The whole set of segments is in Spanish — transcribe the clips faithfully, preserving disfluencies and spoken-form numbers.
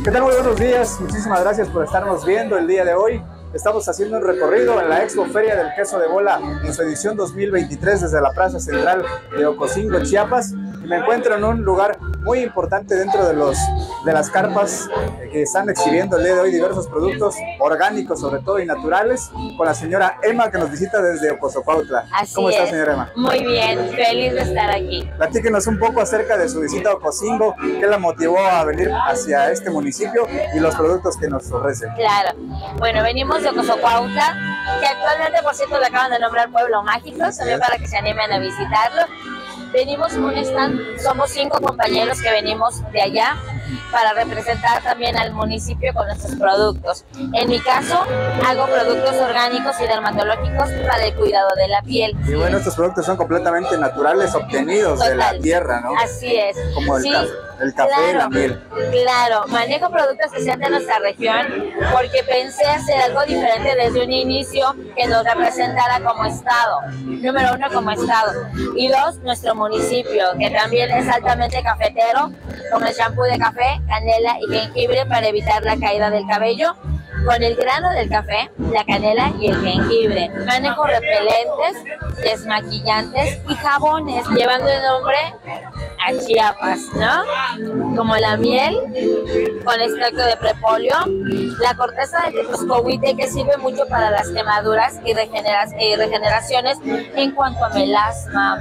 ¿Qué tal? Muy buenos días, muchísimas gracias por estarnos viendo el día de hoy. Estamos haciendo un recorrido en la Expo Feria del Queso de Bola en su edición dos mil veintitrés desde la Plaza Central de Ocosingo, Chiapas. Y me encuentro en un lugar muy importante dentro de, los, de las carpas que están exhibiendo el día de hoy diversos productos orgánicos, sobre todo, y naturales, con la señora Emma, que nos visita desde Ocosocuautla. Así ¿Cómo está, es. señora Emma? Muy bien, feliz de estar aquí. Platíquenos un poco acerca de su visita a Ocosingo, qué la motivó a venir hacia este municipio y los productos que nos ofrece. Claro. Bueno, venimos de Ocosocuautla, que actualmente, por cierto, le acaban de nombrar Pueblo Mágico, también para que se animen a visitarlo. Venimos con un stand, somos cinco compañeros que venimos de allá para representar también al municipio con nuestros productos. En mi caso, hago productos orgánicos y dermatológicos para el cuidado de la piel. Y bueno, estos productos son completamente naturales, obtenidos Total. de la tierra, ¿no? Así es. Como el, sí, café, el café claro, y la miel. Claro, manejo productos que sean de nuestra región porque pensé hacer algo diferente desde un inicio que nos representara como estado. Número uno, como estado. Y dos, nuestro municipio, que también es altamente cafetero, con el champú de café, canela y jengibre para evitar la caída del cabello, con el grano del café, la canela y el jengibre. Manejo repelentes, desmaquillantes y jabones, llevando el nombre a Chiapas, ¿no? Como la miel con extracto de propóleo, la corteza de teposcohuite, que sirve mucho para las quemaduras y regenera eh, regeneraciones en cuanto a melasma,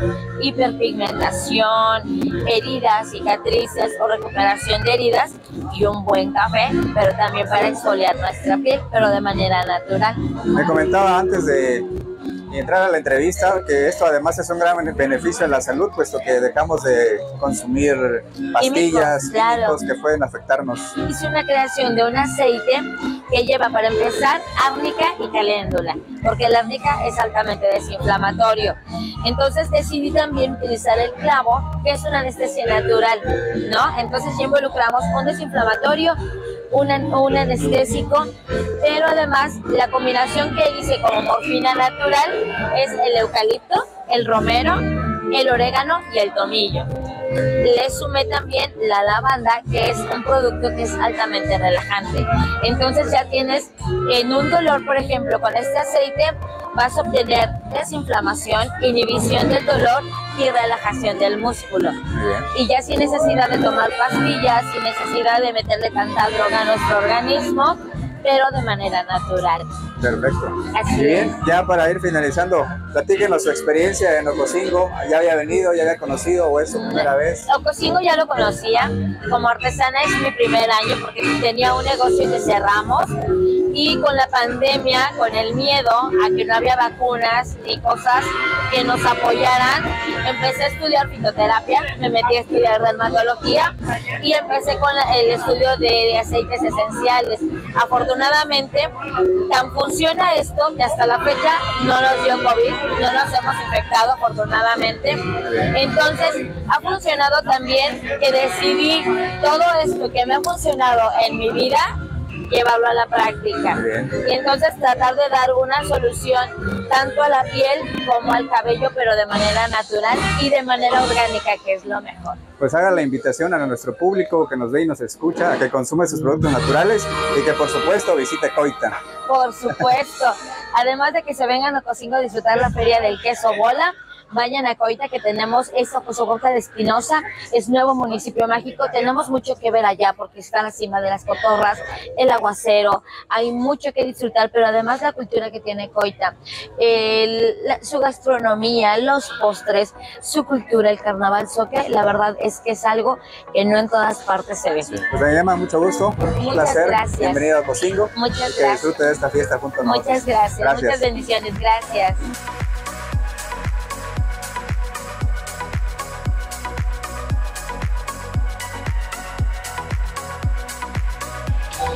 hiperpigmentación, heridas, cicatrices o recuperación de heridas, y un buen café, pero también para exfoliar nuestra piel, pero de manera natural. Me comentaba antes de entrar a la entrevista que esto además es un gran beneficio a la salud, puesto que dejamos de consumir pastillas, químicos, claro. químicos que pueden afectarnos. Hice una creación de un aceite que lleva, para empezar, árnica y caléndula, porque la árnica es altamente desinflamatorio. Entonces decidí también utilizar el clavo, que es una anestesia natural, ¿no? Entonces ya involucramos un desinflamatorio, un, un anestésico, pero además la combinación que hice como morfina natural es el eucalipto, el romero, el orégano y el tomillo. Le sumé también la lavanda, que es un producto que es altamente relajante. Entonces ya tienes, en un dolor, por ejemplo, con este aceite vas a obtener desinflamación, inhibición del dolor y relajación del músculo. Bien. Y ya sin necesidad de tomar pastillas, sin necesidad de meterle tanta droga a nuestro organismo, pero de manera natural. Perfecto. Así y bien, es. ya para ir finalizando, platíquenos su experiencia en Ocosingo. ¿Ya había venido, ya había conocido o es su primera vez? Ocosingo ya lo conocía, como artesana es mi primer año porque tenía un negocio que cerramos, y con la pandemia, con el miedo a que no había vacunas ni cosas que nos apoyaran, empecé a estudiar fitoterapia, me metí a estudiar dermatología y empecé con la, el estudio de, de aceites esenciales. Afortunadamente, tan funciona esto que hasta la fecha no nos dio COVID, no nos hemos infectado afortunadamente. Entonces, ha funcionado también que decidí todo esto que me ha funcionado en mi vida, llevarlo a la práctica. Y entonces tratar de dar una solución tanto a la piel como al cabello, pero de manera natural y de manera orgánica, que es lo mejor. Pues haga la invitación a nuestro público que nos ve y nos escucha a que consume sus productos naturales y que por supuesto visite Coita. Por supuesto. Además de que se vengan a Ocosingo a disfrutar la Feria del Queso Bola, vayan a Coita, que tenemos esta Ocosocuautla de Espinosa, es nuevo municipio mágico, tenemos mucho que ver allá porque está encima de las cotorras, el aguacero, hay mucho que disfrutar, pero además la cultura que tiene Coita, el, la, su gastronomía, los postres, su cultura, el carnaval zoque, la verdad es que es algo que no en todas partes se ve. Sí. Pues me llama mucho gusto, un muchas placer, gracias. Bienvenido a Ocosingo. Muchas que gracias. disfrute de esta fiesta junto a nosotros. Muchas gracias, gracias. Muchas bendiciones, gracias.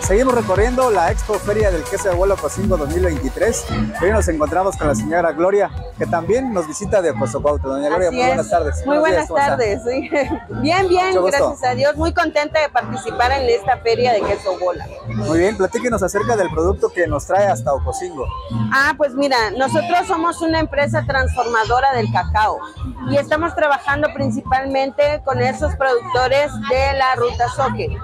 seguimos recorriendo la Expo Feria del Queso de Bola Ocosingo dos mil veintitrés. Hoy nos encontramos con la señora Gloria, que también nos visita de Ocosocuautla. Doña Gloria, Así muy es. buenas tardes. Muy Buenos buenas días, tardes. Sí. Bien, bien, Mucho gusto. gracias a Dios. Muy contenta de participar en esta feria de queso bola. Muy bien, platíquenos acerca del producto que nos trae hasta Ocosingo. Ah, pues mira, nosotros somos una empresa transformadora del cacao y estamos trabajando principalmente con esos productores de la Ruta Soque.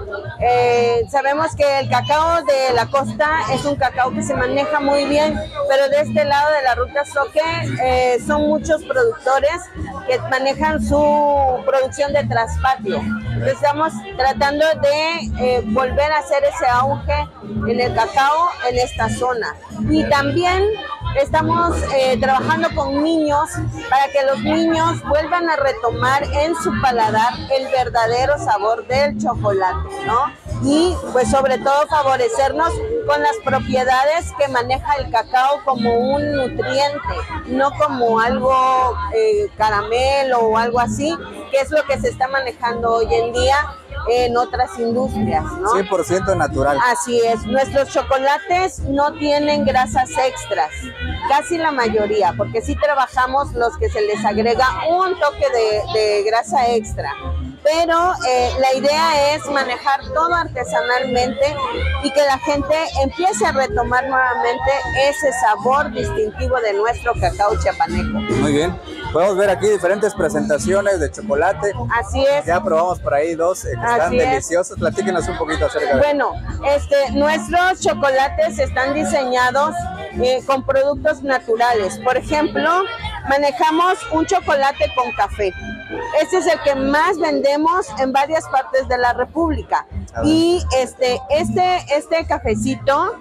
Eh, sabemos que el cacao de la costa es un cacao que se maneja muy bien, pero de este lado de la Ruta Soque eh, son muchos productores que manejan su producción de traspatio. Entonces estamos tratando de eh, volver a hacer ese auge en el cacao en esta zona. Y también estamos eh, trabajando con niños para que los niños vuelvan a retomar en su paladar el verdadero sabor del chocolate, ¿no? Y pues sobre todo favorecernos con las propiedades que maneja el cacao como un nutriente, no como algo eh, caramelo o algo así, que es lo que se está manejando hoy en día en otras industrias, ¿no? cien por ciento natural. Así es, nuestros chocolates no tienen grasas extras, casi la mayoría, porque sí trabajamos los que se les agrega un toque de, de grasa extra. Pero eh, la idea es manejar todo artesanalmente y que la gente empiece a retomar nuevamente ese sabor distintivo de nuestro cacao chiapaneco. Muy bien, podemos ver aquí diferentes presentaciones de chocolate. Así es. Ya probamos por ahí dos eh, que están Así es. deliciosos. Platíquenos un poquito acerca de Bueno, este, nuestros chocolates están diseñados eh, con productos naturales. Por ejemplo, manejamos un chocolate con café. Este es el que más vendemos en varias partes de la República. Y este, este, este cafecito,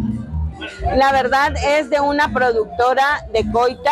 la verdad, es de una productora de Coita.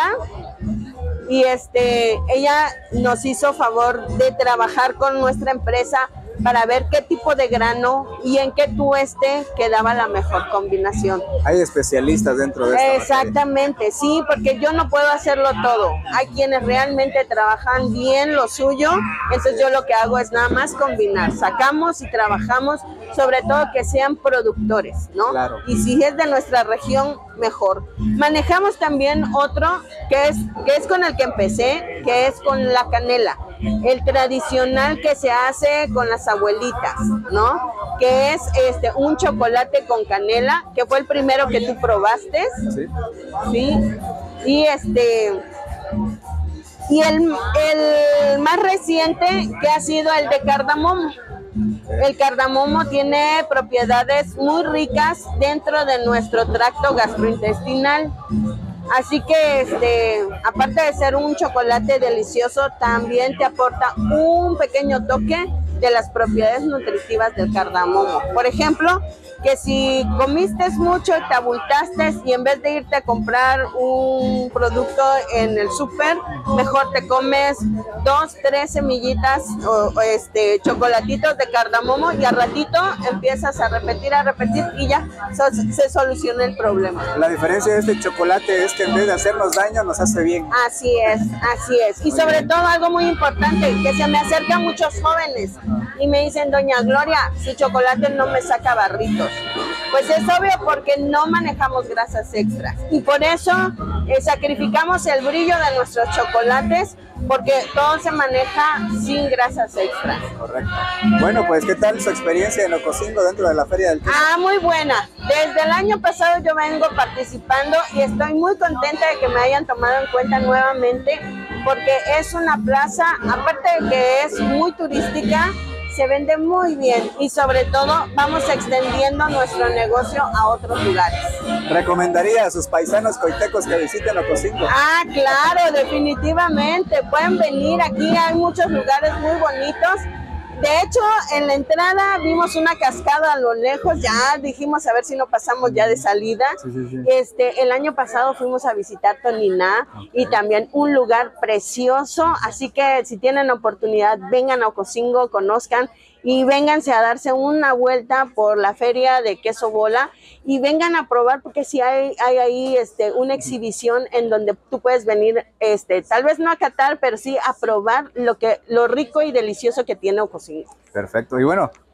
Y este, ella nos hizo favor de trabajar con nuestra empresa para ver qué tipo de grano y en qué tueste quedaba la mejor combinación. Hay especialistas dentro de esta Exactamente, materia. Sí, porque yo no puedo hacerlo todo. Hay quienes realmente trabajan bien lo suyo, entonces yo lo que hago es nada más combinar. Sacamos y trabajamos, sobre todo que sean productores, ¿no? Claro. Y si es de nuestra región, mejor. Manejamos también otro que es, que es con el que empecé, que es con la canela. El tradicional que se hace con las abuelitas, ¿no? Que es este un chocolate con canela, que fue el primero que tú probaste. Sí. Sí. Y este y el, el más reciente que ha sido el de cardamomo. El cardamomo tiene propiedades muy ricas dentro de nuestro tracto gastrointestinal. Así que, este, aparte de ser un chocolate delicioso, también te aporta un pequeño toque de las propiedades nutritivas del cardamomo. Por ejemplo, que si comiste mucho, te abultaste y en vez de irte a comprar un producto en el súper, mejor te comes dos, tres semillitas o, o este, chocolatitos de cardamomo y al ratito empiezas a repetir, a repetir y ya so, se soluciona el problema. La diferencia de este chocolate es que en vez de hacernos daño, nos hace bien. Así es, así es. Y Muy sobre bien. todo algo muy importante, que se me acercan muchos jóvenes y me dicen, doña Gloria, su chocolate no me saca barritos. Pues es obvio porque no manejamos grasas extras y por eso eh, sacrificamos el brillo de nuestros chocolates porque todo se maneja sin grasas extras. Correcto. Bueno, pues, ¿qué tal su experiencia en Ocosingo dentro de la Feria del Queso? Ah, muy buena. Desde el año pasado yo vengo participando y estoy muy contenta de que me hayan tomado en cuenta nuevamente porque es una plaza, aparte de que es muy turística, se vende muy bien y sobre todo vamos extendiendo nuestro negocio a otros lugares. ¿Recomendaría a sus paisanos coitecos que visiten Ocosingo? Ah, claro, definitivamente. Pueden venir aquí, hay muchos lugares muy bonitos. De hecho, en la entrada vimos una cascada a lo lejos, ya dijimos a ver si no pasamos ya de salida. Sí, sí, sí. Este, el año pasado fuimos a visitar Toniná, okay, y también un lugar precioso, así que si tienen oportunidad, vengan a Ocosingo, conozcan y vénganse a darse una vuelta por la feria de queso bola y vengan a probar porque si hay, hay ahí este, una exhibición en donde tú puedes venir, este, tal vez no a catar, pero sí a probar lo, que, lo rico y delicioso que tiene Ocosingo. Perfecto. Y bueno,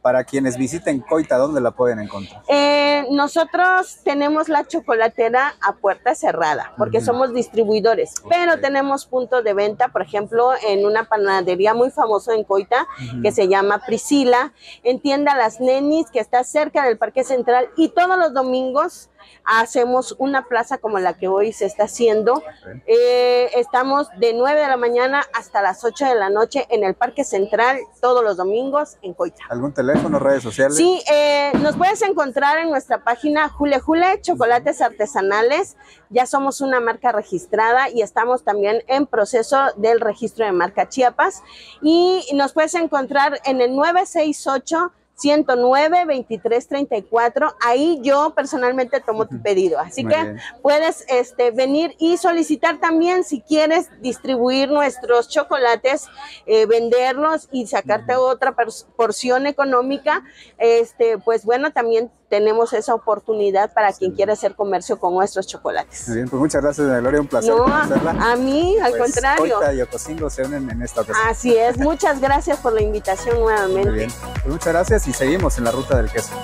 para quienes visiten Coita, ¿dónde la pueden encontrar? Eh, nosotros tenemos la chocolatera a puerta cerrada, porque uh-huh. somos distribuidores, okay. pero tenemos puntos de venta, por ejemplo, en una panadería muy famosa en Coita, uh-huh. que se llama Priscila, en tienda Las Nenis, que está cerca del Parque Central, y todos los domingos hacemos una plaza como la que hoy se está haciendo. Okay. Eh, estamos de nueve de la mañana hasta las ocho de la noche en el Parque Central, todos los domingos en Coita. ¿Algún teléfono, redes sociales? Sí, eh, nos puedes encontrar en nuestra página Jule Jule, Chocolates Artesanales. Ya somos una marca registrada y estamos también en proceso del registro de marca Chiapas. Y nos puedes encontrar en el nueve seis ocho, ciento nueve, veintitrés treinta y cuatro. Ahí yo personalmente tomo tu pedido, así Muy que bien. puedes este, venir y solicitar también si quieres distribuir nuestros chocolates, eh, venderlos y sacarte uh-huh. otra porción económica. Este, pues bueno, también tenemos esa oportunidad para sí. quien quiera hacer comercio con nuestros chocolates. Muy bien, pues muchas gracias, Doña Gloria, un placer no, conocerla. A mí, al pues, contrario. Coita y Ocosingo se unen en esta ocasión. Así es, muchas gracias por la invitación nuevamente. Muy bien, pues muchas gracias y seguimos en la ruta del queso.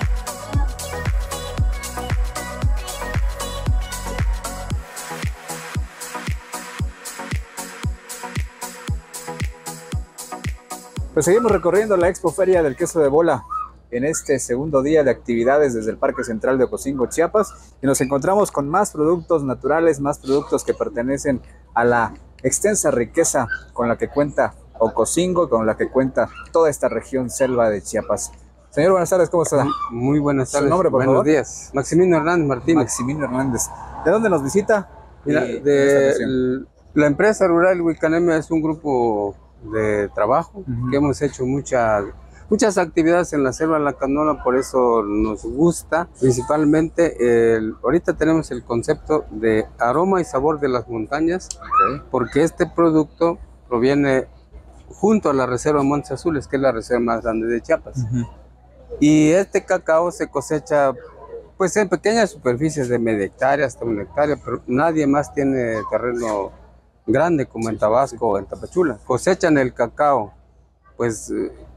Pues seguimos recorriendo la Expo Feria del Queso de Bola en este segundo día de actividades desde el Parque Central de Ocosingo, Chiapas, y nos encontramos con más productos naturales, más productos que pertenecen a la extensa riqueza con la que cuenta Ocosingo, con la que cuenta toda esta región selva de Chiapas. Señor, buenas tardes, ¿cómo está? Muy buenas tardes. ¿Su nombre, por Buenos favor? días. Maximino Hernández Martínez. Maximino Hernández. ¿De dónde nos visita? Mira, de el, la empresa rural Huicanemia es un grupo de trabajo uh-huh. que hemos hecho muchas muchas actividades en la selva lacandona, por eso nos gusta principalmente. El, ahorita tenemos el concepto de aroma y sabor de las montañas, okay. porque este producto proviene junto a la reserva Montes Azules, que es la reserva más grande de Chiapas. Uh-huh. Y este cacao se cosecha pues en pequeñas superficies de media hectárea hasta una hectárea, pero nadie más tiene terreno grande como en Tabasco o en Tapachula. Cosechan el cacao pues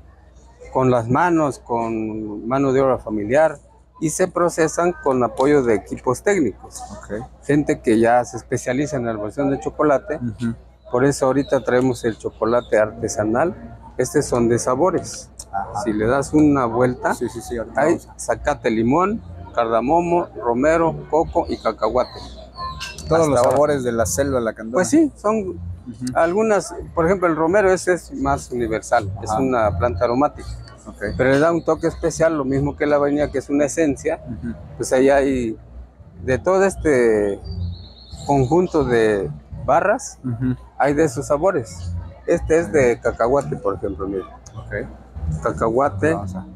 con las manos, con mano de obra familiar, y se procesan con apoyo de equipos técnicos. Okay. Gente que ya se especializa en la elaboración de chocolate. Uh-huh. Por eso ahorita traemos el chocolate artesanal. Estos son de sabores. Ajá. Si le das una vuelta, sí, sí, sí, hay zacate, limón, cardamomo, romero, coco y cacahuate. Todos los sabores ahora de la selva lacandona. Pues sí, son uh-huh. algunas. Por ejemplo, el romero ese es más universal. Ajá. Es una planta aromática. Okay. Pero le da un toque especial, lo mismo que la vainilla, que es una esencia. Uh-huh. Pues ahí hay de todo este conjunto de barras, uh-huh. hay de esos sabores. Este es de cacahuate, por ejemplo, mira. Okay. Cacahuate.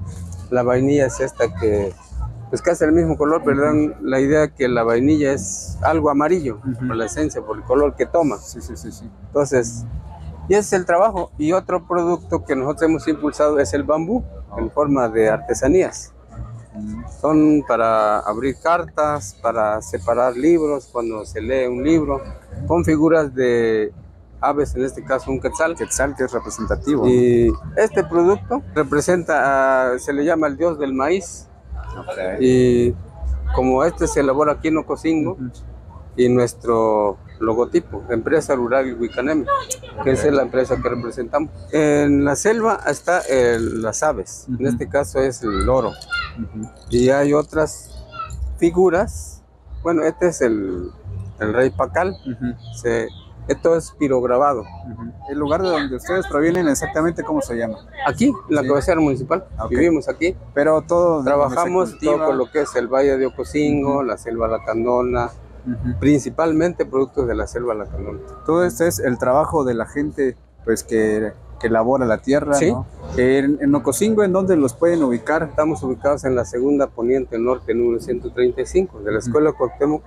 La vainilla es esta que pues casi el mismo color, pero dan la idea que la vainilla es algo amarillo, uh-huh. por la esencia, por el color que toma. Sí, sí, sí, sí. Entonces, y ese es el trabajo. Y otro producto que nosotros hemos impulsado es el bambú, oh. en forma de artesanías. Uh-huh. Son para abrir cartas, para separar libros, cuando se lee un libro, okay. con figuras de aves, en este caso un quetzal. Quetzal, que es representativo. Y ¿no? este producto representa, a, se le llama el dios del maíz. Okay. Y como este se elabora aquí en Ocosingo, uh-huh. y nuestro logotipo, Empresa Rural Huicanemia, okay. que es la empresa que representamos. En la selva está el, las aves, uh-huh. en este caso es el loro, uh-huh. y hay otras figuras. Bueno, este es el, el rey pacal. Uh-huh. se, esto es pirograbado. Uh-huh. El lugar de donde ustedes provienen, exactamente cómo se llama. Aquí, en la sí. cabecera municipal. Okay. Vivimos aquí. Pero todo trabajamos todo con lo que es el Valle de Ocosingo, uh-huh. la selva lacandona, uh-huh. principalmente productos de la selva lacandona. Todo este es el trabajo de la gente pues que, que elabora la tierra, ¿sí? ¿no? En, en Ocosingo, ¿en dónde los pueden ubicar? Estamos ubicados en la segunda poniente norte, número ciento treinta y cinco, de la Escuela uh-huh. Cuauhtémoc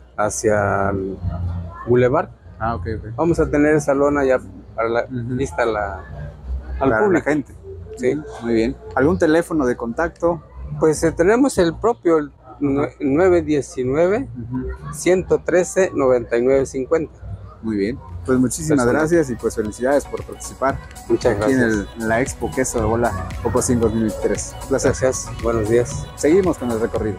hacia el Boulevard. Ah, okay, okay. Vamos a tener esa lona ya para la, uh-huh. lista la, al para público. La gente. Sí. Uh-huh. Muy bien. ¿Algún teléfono de contacto? Pues eh, tenemos el propio, el uh-huh. nueve uno nueve, uh-huh. ciento trece, noventa y nueve cincuenta. Muy bien. Pues muchísimas Personal. gracias y pues felicidades por participar Muchas aquí en, gracias. el- en la Expo Queso de Bola Ocosingo dos mil veintitrés. Un placer. Gracias. Buenos días. Seguimos con el recorrido.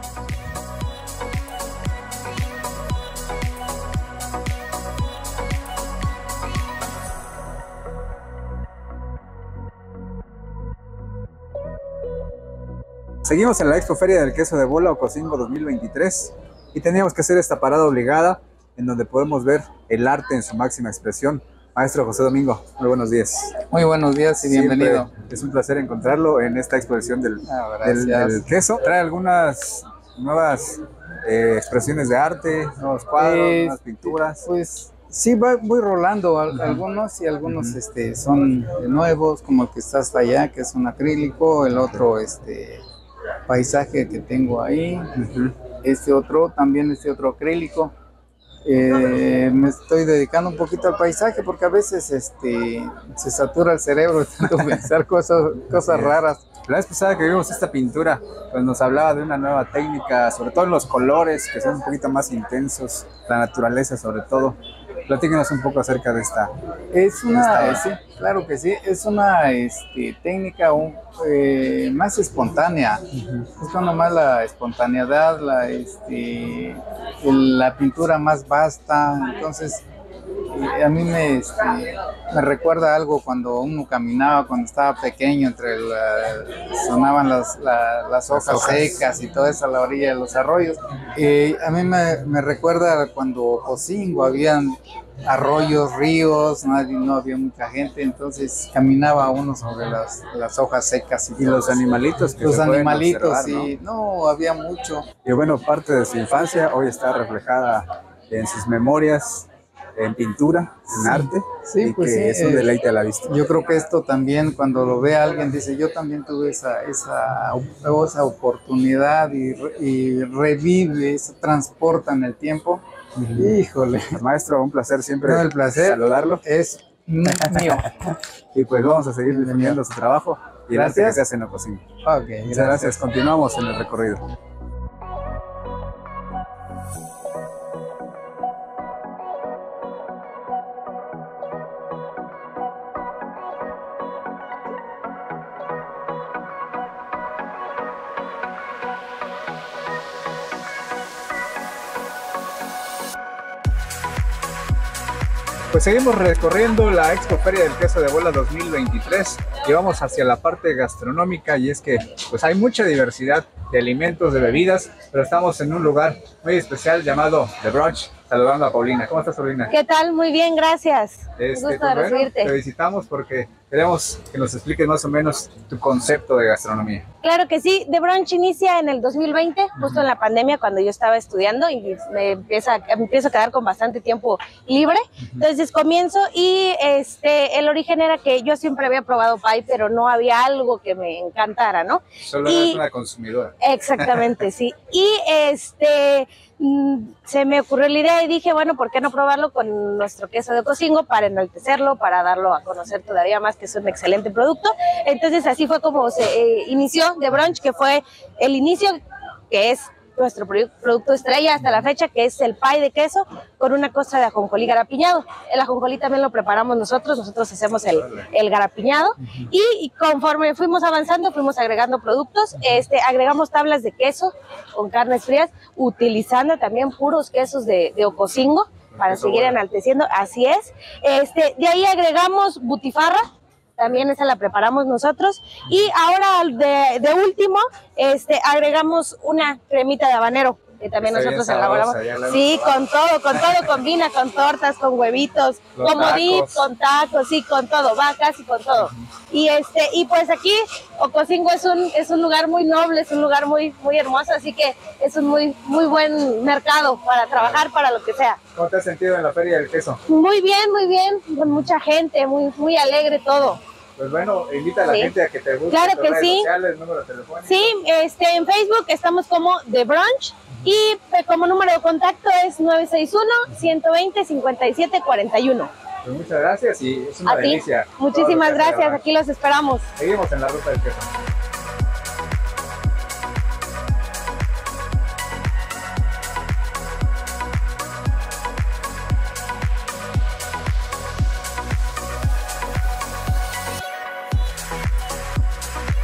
Seguimos en la Expo Feria del Queso de Bola Ocosingo dos mil veintitrés y teníamos que hacer esta parada obligada en donde podemos ver el arte en su máxima expresión. Maestro José Domingo, muy buenos días. Muy buenos días y bienvenido. Siempre es un placer encontrarlo en esta exposición del, Ah, del, gracias. del queso. Trae algunas nuevas eh, expresiones de arte, nuevos cuadros, Eh, nuevas pinturas. Pues sí, va, voy rolando al- algunos y algunos Ujú. este, son nuevos, como el que está hasta allá, que es un acrílico, el otro este, paisaje que tengo ahí, Ujú. este otro, también este otro acrílico. Eh, me estoy dedicando un poquito al paisaje porque a veces este, se satura el cerebro de tanto pensar cosas, cosas raras. La vez pasada que vimos esta pintura, pues nos hablaba de una nueva técnica, sobre todo en los colores, que son un poquito más intensos, la naturaleza sobre todo. Platíquenos un poco acerca de esta. Es una, Está- eh, sí, claro que sí, es una este, técnica un, eh, más espontánea. Buscando más la espontaneidad, la, este, el- la pintura más vasta. Entonces, eh, a mí me, este, me recuerda algo cuando uno caminaba, cuando estaba pequeño, entre la- sonaban las, la- las hojas hojas. secas y todo eso a la orilla de los arroyos. Eh, a mí me, me recuerda cuando Ocosingo habían arroyos, ríos, nadie, no había mucha gente, entonces caminaba uno sobre las, las hojas secas y, Y todo los eso. animalitos que Los se pueden animalitos, observar, sí, ¿no? ¿no? había mucho. Y bueno, parte de su infancia hoy está reflejada en sus memorias, en pintura, en Sí. arte, Sí, y pues que sí, es un eh, deleite a la vista. Yo creo que esto también, cuando lo ve alguien, dice, yo también tuve esa, esa, esa oportunidad y, re- y revive, se transporta en el tiempo. Híjole, Maestro, un placer siempre no, el placer saludarlo. es mío. Y pues vamos a seguir defendiendo su trabajo y el arte que Gracias. se hace en Ocosingo. Ok, Muchas gracias. Continuamos en el recorrido. Pues seguimos recorriendo la Expo Feria del Queso de Bola dos mil veintitrés y vamos hacia la parte gastronómica, y es que pues hay mucha diversidad de alimentos, de bebidas, pero estamos en un lugar muy especial llamado The Brunch, saludando a Paulina. ¿Cómo estás, Paulina? ¿Qué tal? Muy bien, gracias. Este, Un gusto pues, de bueno, recibirte. te visitamos porque queremos que nos expliques más o menos tu concepto de gastronomía. Claro que sí, The Brunch inicia en el dos mil veinte, justo en la pandemia, cuando yo estaba estudiando y me, empieza, me empiezo a quedar con bastante tiempo libre. Entonces comienzo y este, el origen era que yo siempre había probado pie, pero no había algo que me encantara, ¿no? Solo Y- eres una consumidora. Exactamente, sí. Y este mm, se me ocurrió la idea y dije, bueno, ¿por qué no probarlo con nuestro queso de Ocosingo para enaltecerlo, para darlo a conocer todavía más, que es un excelente producto? Entonces así fue como se eh, inició The Brunch, que fue el inicio, que es nuestro produ- producto estrella hasta la fecha, que es el pie de queso con una costra de ajonjolí garapiñado. El ajonjolí también lo preparamos nosotros, nosotros hacemos el, el garapiñado, y, y conforme fuimos avanzando, fuimos agregando productos, este, agregamos tablas de queso con carnes frías, utilizando también puros quesos de, de Ocosingo para Queso seguir Bola. enalteciendo, así es. Este, de ahí agregamos butifarra, también esa la preparamos nosotros, y ahora de, de último este, agregamos una cremita de habanero, que también Está bien nosotros sabrosa, elaboramos. ya la hemos Sí, probado. con todo, con todo combina, con tortas, con huevitos, Los como dip, tacos. con tacos, sí, con todo, va casi con todo. Y este, y pues aquí Ocosingo es un, es un lugar muy noble, es un lugar muy, muy hermoso, así que es un muy, muy buen mercado para trabajar, para lo que sea. ¿Cómo te has sentido en la Feria del Queso? Muy bien, muy bien, con mucha gente, muy, muy alegre todo. Pues bueno, invita a la Sí. gente a que te busque Claro en tus que redes sí. sociales, número telefónico. Sí, este, en Facebook estamos como The Brunch, y eh, como número de contacto es nueve seis uno, ciento veinte, cincuenta y siete cuarenta y uno. Pues muchas gracias y es una A ti, delicia. todo lo muchísimas que hace gracias, la aquí los esperamos. Brunch. Seguimos en la ruta del queso.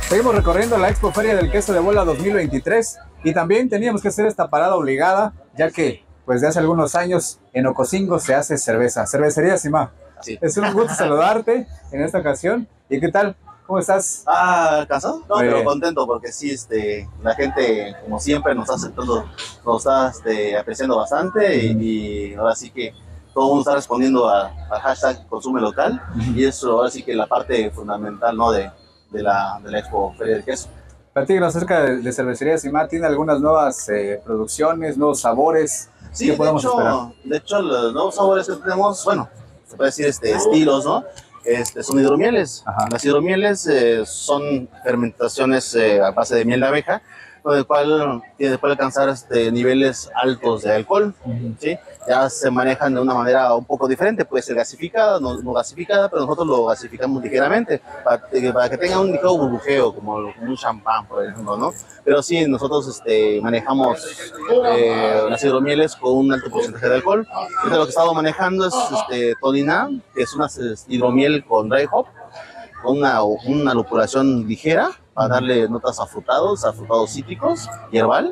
Seguimos recorriendo la Expo Feria del Queso de Bola dos mil veintitrés y también teníamos que hacer esta parada obligada, ya que pues de hace algunos años en Ocosingo se hace cerveza. Cervecería Simá. Sí. Es un gusto saludarte en esta ocasión. ¿Y qué tal? ¿Cómo estás? Ah, ¿cansado? No, Muy pero bien. contento porque sí, este, la gente, como siempre, nos está aceptando, nos está este, apreciando bastante y, y ahora sí que todo el mundo está respondiendo a- al hashtag consume local y eso ahora sí que es la parte fundamental, ¿no? de, de, la, de la Expo Feria del Queso. Platícanos acerca de, de Cervecería Simá. ¿Tiene algunas nuevas eh, producciones, nuevos sabores? Sí, ¿Qué de podemos hecho, esperar? de hecho, los nuevos sabores que tenemos, bueno, se puede decir este, estilos, ¿no? Este, son hidromieles. Ajá. Las hidromieles eh, son fermentaciones eh, a base de miel de abeja, con el cual tiene, puede alcanzar este, niveles altos de alcohol, ¿sí? Ya se manejan de una manera un poco diferente, puede ser gasificada, no, no gasificada, pero nosotros lo gasificamos ligeramente, para, que- para que tenga un ligero burbujeo, como, como un champán, por ejemplo, ¿no? Pero sí, nosotros este, manejamos eh, las hidromieles con un alto porcentaje de alcohol. Ahorita lo que estamos manejando es este, Tolina, que es una es, hidromiel con dry hop, con una, una lupulación ligera para darle notas afrutados, afrutados cítricos, hierbal,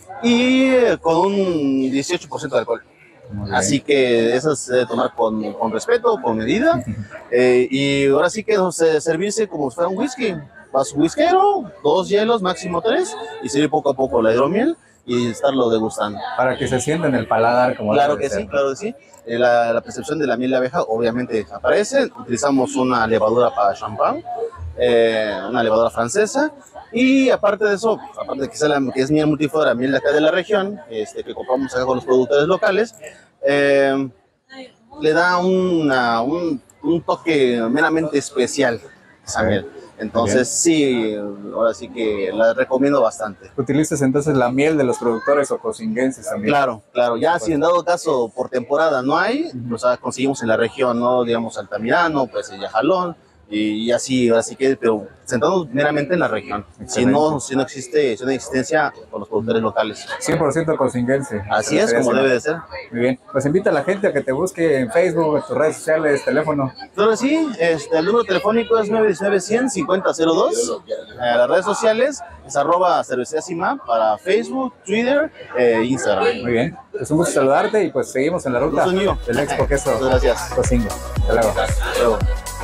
y eh, con un dieciocho por ciento de alcohol. Muy bien. Así que eso se debe tomar con, con respeto, con medida, eh, y ahora sí que no se servirse como si fuera un whisky. Vas un whiskero, dos hielos, máximo tres, y servir poco a poco la hidromiel y estarlo degustando. Para que se sienta en el paladar como Claro debe que ser. sí, claro que sí. Eh, La, la percepción de la miel de abeja obviamente aparece. Utilizamos una levadura para champán, eh, una levadura francesa. Y aparte de eso, aparte de que, sea la, que es miel multiflora, miel de acá de la región, este, que compramos acá con los productores locales, eh, le da una, un, un toque meramente especial a esa miel. Entonces sí, ahora sí que la recomiendo bastante. Utilizas entonces la miel de los productores ocosinguenses también. Claro, claro. Ya si en dado caso por temporada no hay, pues ah, conseguimos en la región, ¿no? Digamos Altamirano, pues el Yajalón, y, y así, así que, pero centrándonos meramente en la región. Si no, si no existe, si no hay existencia con los productores locales. cien por ciento ocosinguense. Así es Cervecería como Simá. debe de ser. Muy bien. Pues invita a la gente a que te busque en Facebook, en tus redes sociales, teléfono. Claro, sí, este, el número telefónico es nueve uno nueve, cien, cincuenta cero dos. Eh, las redes sociales es arroba cervecería Simá para Facebook, Twitter e Instagram. Muy bien. Es un gusto saludarte y pues seguimos en la ruta Gusto mío. del Expo Queso Muchas gracias. Ocosingo. Hasta luego. Hasta luego.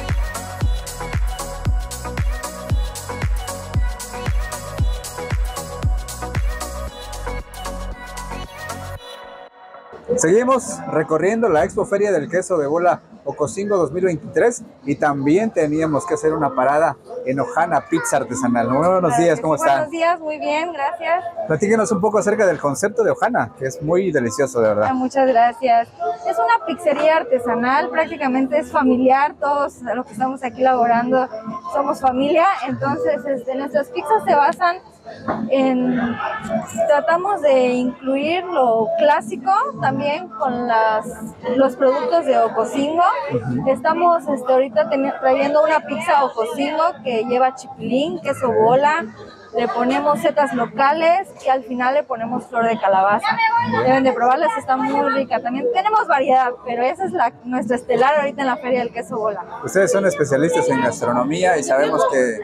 Seguimos recorriendo la Expo Feria del Queso de Bola Ocosingo dos mil veintitrés y también teníamos que hacer una parada en Ojana Pizza Artesanal. Muy buenos días, ¿cómo están? Buenos días, muy bien, gracias. Platíquenos un poco acerca del concepto de Ojana, que es muy delicioso, de verdad. Ah, muchas gracias. Es una pizzería artesanal, prácticamente es familiar, todos los que estamos aquí laborando somos familia, entonces este, nuestras pizzas se basan en, tratamos de incluir lo clásico también con las, los productos de Ocosingo. Estamos este, ahorita teni- trayendo una pizza Ocosingo que lleva chipilín, queso bola, le ponemos setas locales y al final le ponemos flor de calabaza. Deben de probarlas, está muy rica. También tenemos variedad, pero esa es la, nuestra estelar ahorita en la Feria del Queso Bola. Ustedes son especialistas en gastronomía y sabemos que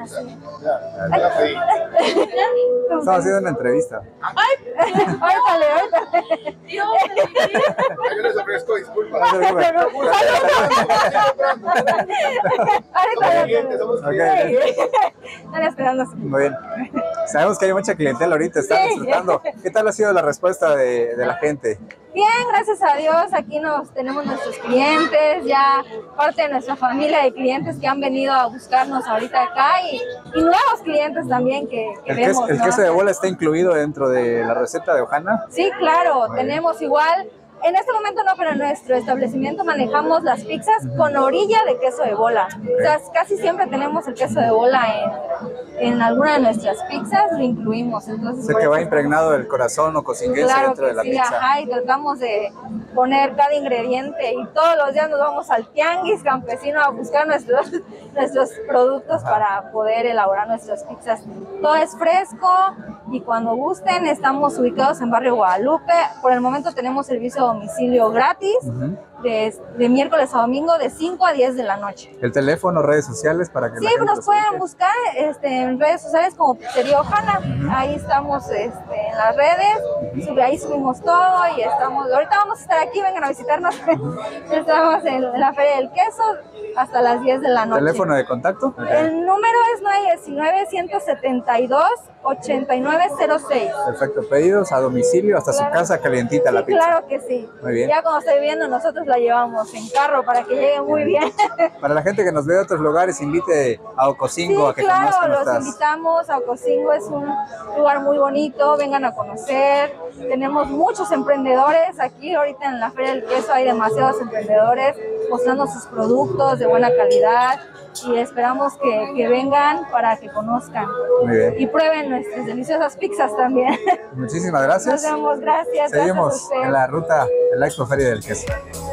estamos haciendo una entrevista. Ahorita le, ahorita. Yo les ofrezco disculpas. No se preocupen. Ahorita le. Ok. Están esperando. Muy bien. Sabemos que hay mucha clientela ahorita, están Sí. disfrutando. ¿Qué tal ha sido la respuesta de, de la gente? Bien, gracias a Dios, aquí nos tenemos nuestros clientes, ya parte de nuestra familia de clientes que han venido a buscarnos ahorita acá y, y nuevos clientes también que, que ¿El, vemos. queso, el ¿no? queso de bola está incluido dentro de la receta de Ojana? Sí, claro, tenemos igual. En este momento no, pero en nuestro establecimiento manejamos las pizzas con orilla de queso de bola. O sea, casi siempre tenemos el queso de bola en, en alguna de nuestras pizzas, lo incluimos. Entonces, Sé por que va eso- impregnado el corazón ocosinguense Claro dentro que de la sí, pizza. ajá, y tratamos de poner cada ingrediente y todos los días nos vamos al tianguis campesino a buscar nuestros, nuestros productos Ajá. para poder elaborar nuestras pizzas. Todo es fresco y cuando gusten estamos ubicados en Barrio Guadalupe. Por el momento tenemos servicio a domicilio gratis. Ujú. de, de miércoles a domingo de cinco a diez de la noche. El teléfono, redes sociales para que Sí, la gente nos los pueden ubique. buscar este, en redes sociales como Pizzería Ojana. Uh-huh. Ahí estamos este, en las redes, uh-huh. Sube, ahí subimos todo y estamos, ahorita vamos a estar aquí, vengan a visitarnos. Uh-huh. Estamos en, en la Feria del Queso hasta las diez de la noche. ¿Teléfono de contacto? El número es nueve uno nueve, uno siete dos, ocho nueve cero seis. Perfecto, pedidos a domicilio hasta claro. Su casa calientita, sí, la pizza. Claro que sí. Muy bien. Ya cuando esté viendo, nosotros la llevamos en carro para que llegue muy bien. Para la gente que nos ve de otros lugares, invite a Ocosingo sí, a que claro, conozcan los nuestras... invitamos a Ocosingo, es un lugar muy bonito, vengan a conocer. Tenemos muchos emprendedores aquí, ahorita en la Feria del Queso hay demasiados emprendedores mostrando sus productos de buena calidad y esperamos que, que vengan para que conozcan. Muy bien. Y prueben nuestras deliciosas pizzas también. Muchísimas gracias. Nos vemos, gracias. Seguimos gracias a usted. En la ruta de la Expo Feria del Queso.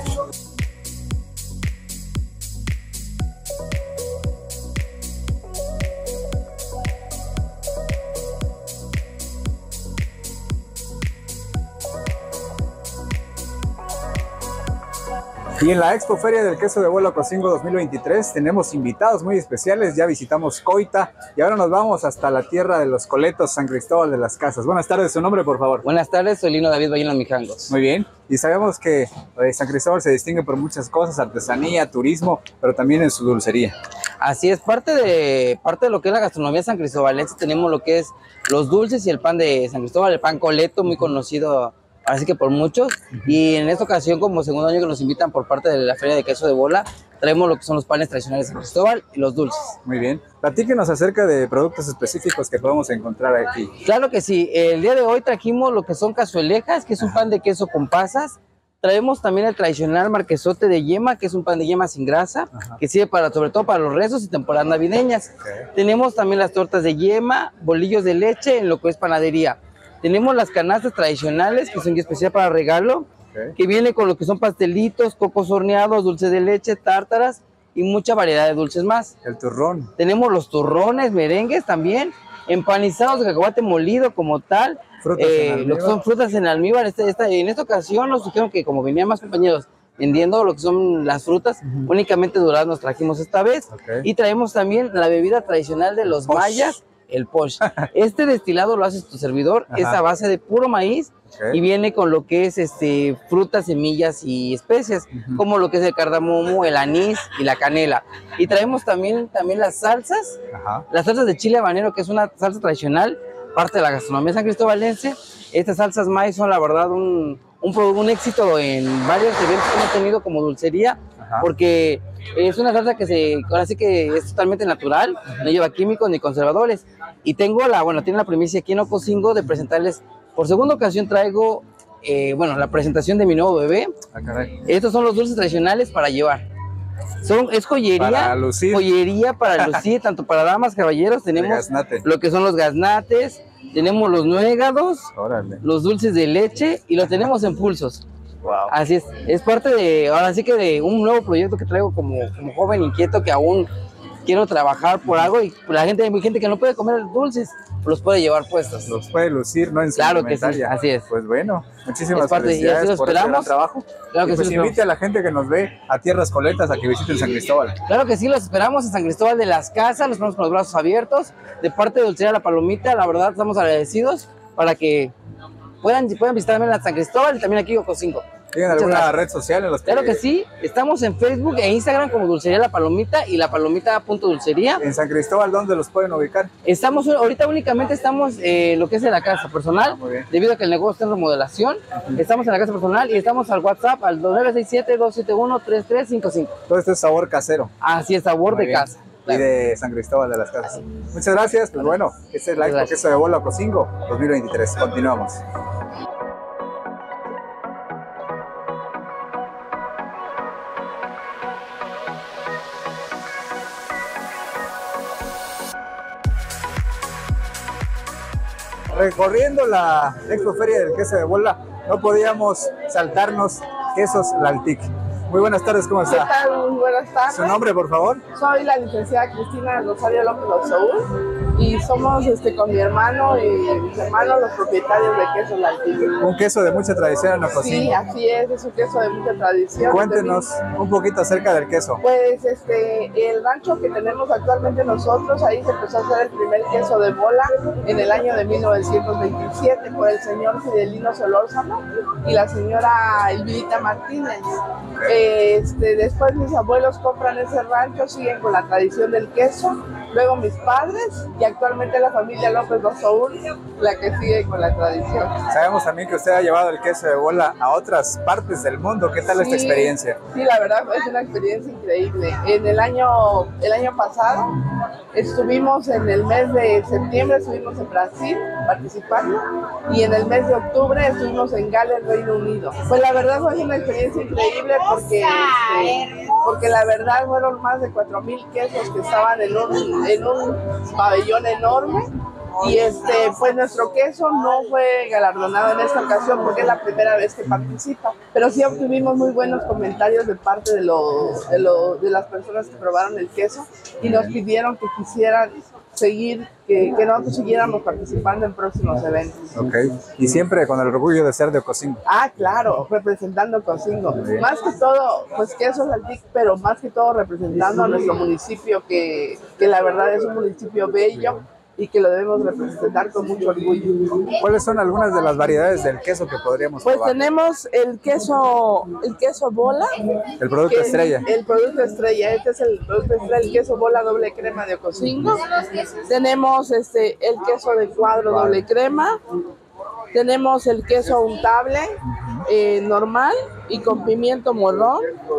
Y en la Expo Feria del Queso de Bola Ocosingo dos mil veintitrés tenemos invitados muy especiales. Ya visitamos Coita y ahora nos vamos hasta la tierra de los coletos, San Cristóbal de las Casas. Buenas tardes, su nombre, por favor. Buenas tardes, soy Lino David Ballino Mijangos. Muy bien, y sabemos que eh, San Cristóbal se distingue por muchas cosas, artesanía, turismo, pero también en su dulcería. Así es, parte de, parte de lo que es la gastronomía sancristobalense, tenemos lo que es los dulces y el pan de San Cristóbal, el pan coleto, muy conocido así que por muchos, y en esta ocasión, como segundo año que nos invitan por parte de la Feria de Queso de Bola, traemos lo que son los panes tradicionales de San Cristóbal y los dulces. Muy bien. Platíquenos acerca de productos específicos que podemos encontrar aquí. Claro que sí. El día de hoy trajimos lo que son cazuelejas, que es un pan de queso con pasas. Traemos también el tradicional marquesote de yema, que es un pan de yema sin grasa, ajá, que sirve para, sobre todo para los rezos y temporadas navideñas. Okay. Tenemos también las tortas de yema, bolillos de leche en lo que es panadería. Tenemos las canastas tradicionales, que son especial para regalo, okay, que viene con lo que son pastelitos, cocos horneados, dulces de leche, tártaras y mucha variedad de dulces más. El turrón. Tenemos los turrones, merengues también, empanizados de cacahuate molido como tal, frutas eh, en lo que son frutas en almíbar. Este, esta, en esta ocasión nos dijeron que como venían más compañeros vendiendo lo que son las frutas, uh-huh, únicamente duraznos trajimos esta vez, okay, y traemos también la bebida tradicional de los Posh. mayas, el posh. Este destilado lo hace tu servidor, ajá, es a base de puro maíz, okay, y viene con lo que es este frutas, semillas y especias, uh-huh, como lo que es el cardamomo, el anís y la canela. Y traemos también, también las salsas, ajá, las salsas de chile habanero, que es una salsa tradicional, parte de la gastronomía sancristobalense. Estas salsas maíz son la verdad un, un, un éxito en varios eventos que hemos tenido como dulcería, ajá, porque es una salsa que se, ahora sí que es totalmente natural, no lleva químicos ni conservadores. Y tengo la, bueno, tiene la primicia aquí en Ocosingo de presentarles, por segunda ocasión traigo, eh, bueno, la presentación de mi nuevo bebé. Ah, caray. Estos son los dulces tradicionales para llevar. Son, es joyería, para lucir. joyería para lucir, tanto para damas, caballeros. Tenemos lo que son los gaznates, tenemos los nuegados, órale, los dulces de leche y los tenemos en pulsos. Wow. Así es, es parte de, ahora sí que de un nuevo proyecto que traigo como, como joven inquieto que aún quiero trabajar por algo y la gente, hay gente que no puede comer dulces, los puede llevar puestos. Los puede lucir, ¿no? En su claro que sí, así es. Pues bueno, muchísimas parte, felicidades y por este gran trabajo. Claro que y pues sí, invite a la gente que nos ve a Tierras Coletas a que visiten San Cristóbal. Claro que sí, los esperamos en San Cristóbal de las Casas, los esperamos con los brazos abiertos, de parte de Dulcería La Palomita, la verdad estamos agradecidos para que puedan, puedan visitar también a San Cristóbal y también aquí Ocosingo. ¿Tienen alguna gracias. red social en los que... Claro que sí, estamos en Facebook e Instagram como Dulcería La Palomita y La Palomita.dulcería. ¿En San Cristóbal dónde los pueden ubicar? Estamos, ahorita únicamente estamos eh, lo que es en la casa personal, ah, debido a que el negocio está en remodelación. Uh-huh. Estamos en la casa personal y estamos al WhatsApp al dos nueve seis siete, dos siete uno, tres tres cinco cinco. Todo esto es sabor casero. Así es, sabor muy de bien. Casa. Claro. Y de San Cristóbal de las Casas. Muchas gracias, pues bueno, este es la Expo Queso de Bola Ocosingo dos mil veintitrés. Continuamos. Recorriendo la Expo Feria del Queso de Bola, no podíamos saltarnos quesos Laltic. Muy buenas tardes, ¿cómo está? ¿Qué tal? Muy buenas tardes. ¿Su nombre, por favor? Soy la licenciada Cristina Rosario López Osaúl y somos este, con mi hermano y mis hermanos los propietarios de Queso La Antigua. Un queso de mucha tradición en Ocosingo. Sí, así es, es un queso de mucha tradición. Cuéntenos un poquito acerca del queso. Pues este, el rancho que tenemos actualmente nosotros, ahí se empezó a hacer el primer queso de bola en el año de mil novecientos veintisiete por el señor Fidelino Solórzano y la señora Elvirita Martínez. Este, después mis abuelos compran ese rancho, siguen con la tradición del queso, luego mis padres y actualmente la familia López Osaúl, la que sigue con la tradición. Sabemos también que usted ha llevado el queso de bola a otras partes del mundo. ¿Qué tal sí, esta experiencia? Sí, la verdad es una experiencia increíble. En el año, el año pasado estuvimos en el mes de septiembre, estuvimos en Brasil participando y en el mes de octubre estuvimos en Gales, Reino Unido. Pues la verdad fue una experiencia increíble porque, este, porque la verdad fueron más de cuatro mil quesos que estaban en un, en un pabellón enorme. Y este, pues nuestro queso no fue galardonado en esta ocasión porque es la primera vez que participa, pero sí obtuvimos muy buenos comentarios de parte de, lo, de, lo, de las personas que probaron el queso y nos pidieron que quisieran seguir, que, que nosotros siguiéramos participando en próximos eventos. Ok, y siempre con el orgullo de ser de Ocosingo. Ah, claro, representando Ocosingo. Más que todo, pues quesos Altic, pero más que todo representando a nuestro municipio, que, que la verdad es un municipio bello y que lo debemos representar con mucho orgullo. ¿Cuáles son algunas de las variedades del queso que podríamos pues probar? Pues tenemos el queso, el queso bola. El producto estrella. El, el producto estrella, este es el producto estrella, el queso bola doble crema de Ocosingo. Tenemos este, el queso de cuadro doble crema. Tenemos el queso untable eh, normal y con pimiento morrón.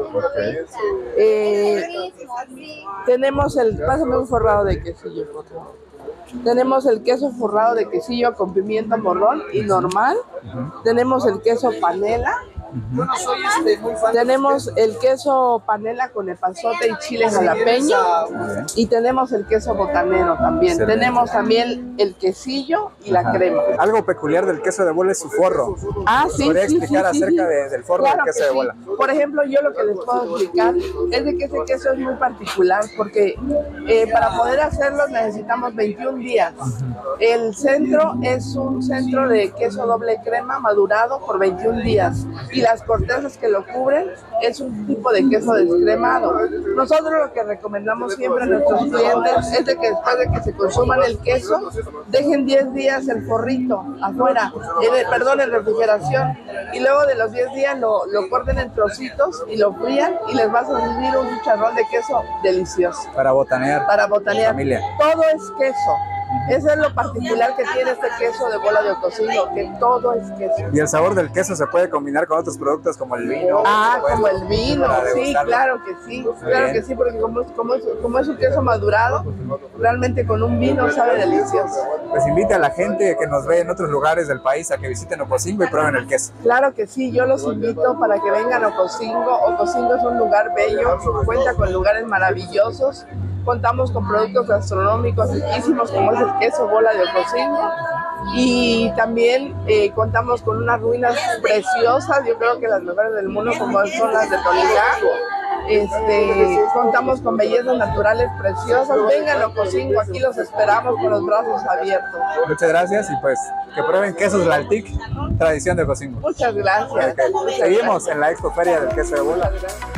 Eh, tenemos el, pásame un forrado de quesillo, por favor. Tenemos el queso forrado de quesillo con pimiento morrón y normal. Uh-huh. Tenemos el queso panela. Uh-huh. Yo no soy este, muy fan tenemos de el queso panela con epazote y chile jalapeño. Uh-huh. Y tenemos el queso botanero también. Excelente. Tenemos también el quesillo y la uh-huh. crema. Algo peculiar del queso de bola es su forro. Ah, sí. ¿Podría sí, explicar sí, acerca sí. De, del forro claro del queso de bola? Sí. Por ejemplo, yo lo que les puedo explicar es de que ese queso es muy particular porque eh, para poder hacerlo necesitamos veintiún días. Uh-huh. El centro es un centro de queso doble crema madurado por veintiún días y las cortezas que lo cubren es un tipo de queso descremado. Nosotros lo que recomendamos siempre a nuestros clientes es de que después de que se consuman el queso, dejen diez días el forrito afuera, en el, perdón, en refrigeración, y luego de los diez días lo, lo corten en trocitos y lo frían y les vas a servir un chicharrón de queso delicioso. Para botanear. Para botanear. Familia. Todo es queso. Eso es lo particular que tiene este queso de bola de Ocosingo, que todo es queso. Y el sabor del queso se puede combinar con otros productos como el vino. Ah, como el vino, sí, claro que sí, Muy claro bien. que sí, porque como, como, es, como es un queso madurado, realmente con un vino sabe delicioso. Pues invite a la gente que nos ve en otros lugares del país a que visiten Ocosingo y prueben el queso. Claro que sí, yo los invito para que vengan a Ocosingo. Ocosingo es un lugar bello, cuenta con lugares maravillosos. Contamos con productos gastronómicos riquísimos como es el queso bola de Ocosingo y también eh, contamos con unas ruinas preciosas, yo creo que las mejores del mundo como son las de Tolingá. Este, contamos con bellezas naturales preciosas. Vengan a Ocosingo, aquí los esperamos con los brazos abiertos. Muchas gracias y pues que prueben quesos La Altic, tradición de Ocosingo. Muchas gracias. Okay. Muchas Seguimos gracias. en la Expo Feria del Queso de Bola.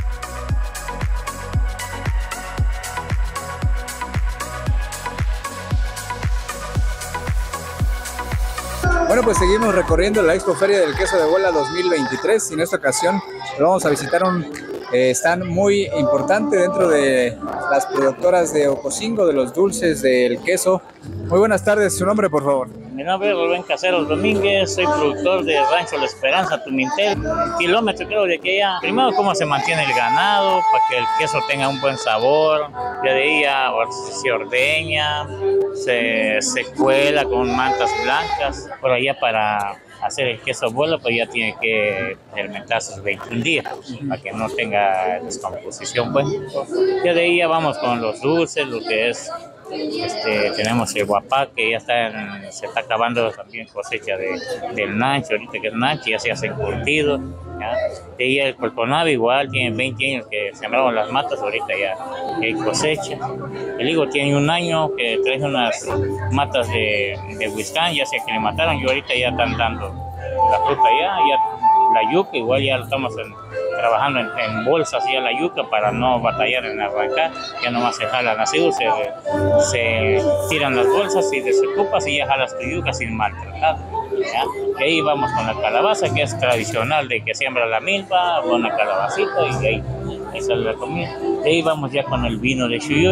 Bueno, pues seguimos recorriendo la Expo Feria del Queso de Bola dos mil veintitrés y en esta ocasión vamos a visitar un eh, stand muy importante dentro de las productoras de Ocosingo, de los dulces del queso. Muy buenas tardes, su nombre por favor. Mi nombre es Rubén Caseros Domínguez, soy productor de Rancho La Esperanza, Tumintel. Kilómetro creo de que ya, primero cómo se mantiene el ganado, para que el queso tenga un buen sabor, ya de ahí ya se ordeña, se, se cuela con mantas blancas, por allá para hacer el queso bola, pues ya tiene que fermentar sus veintiún días, para que no tenga descomposición. Pues. Ya de ahí ya vamos con los dulces, lo que es... Este, tenemos el guapá que ya está en, se está acabando también cosecha de, del nancho, ahorita que es nancho ya se hace encurtido, ¿ya? De ahí el Colconave igual, tiene veinte años que sembraron las matas, ahorita ya hay cosecha. El higo tiene un año que trae unas matas de, de Huistán, ya sé que le mataron, y ahorita ya están dando la fruta ya, ya la yuca, igual ya lo estamos en, trabajando en, en bolsas ya la yuca para no batallar en arrancar, ya nomás se jalan así, se, se tiran las bolsas y desocupas y ya jalas tu yuca sin maltratar. ¿Ya? Y ahí vamos con la calabaza, que es tradicional de que siembra la milpa, una calabacita y ahí, ahí sale la comida. De ahí vamos ya con el vino de Xuyuy,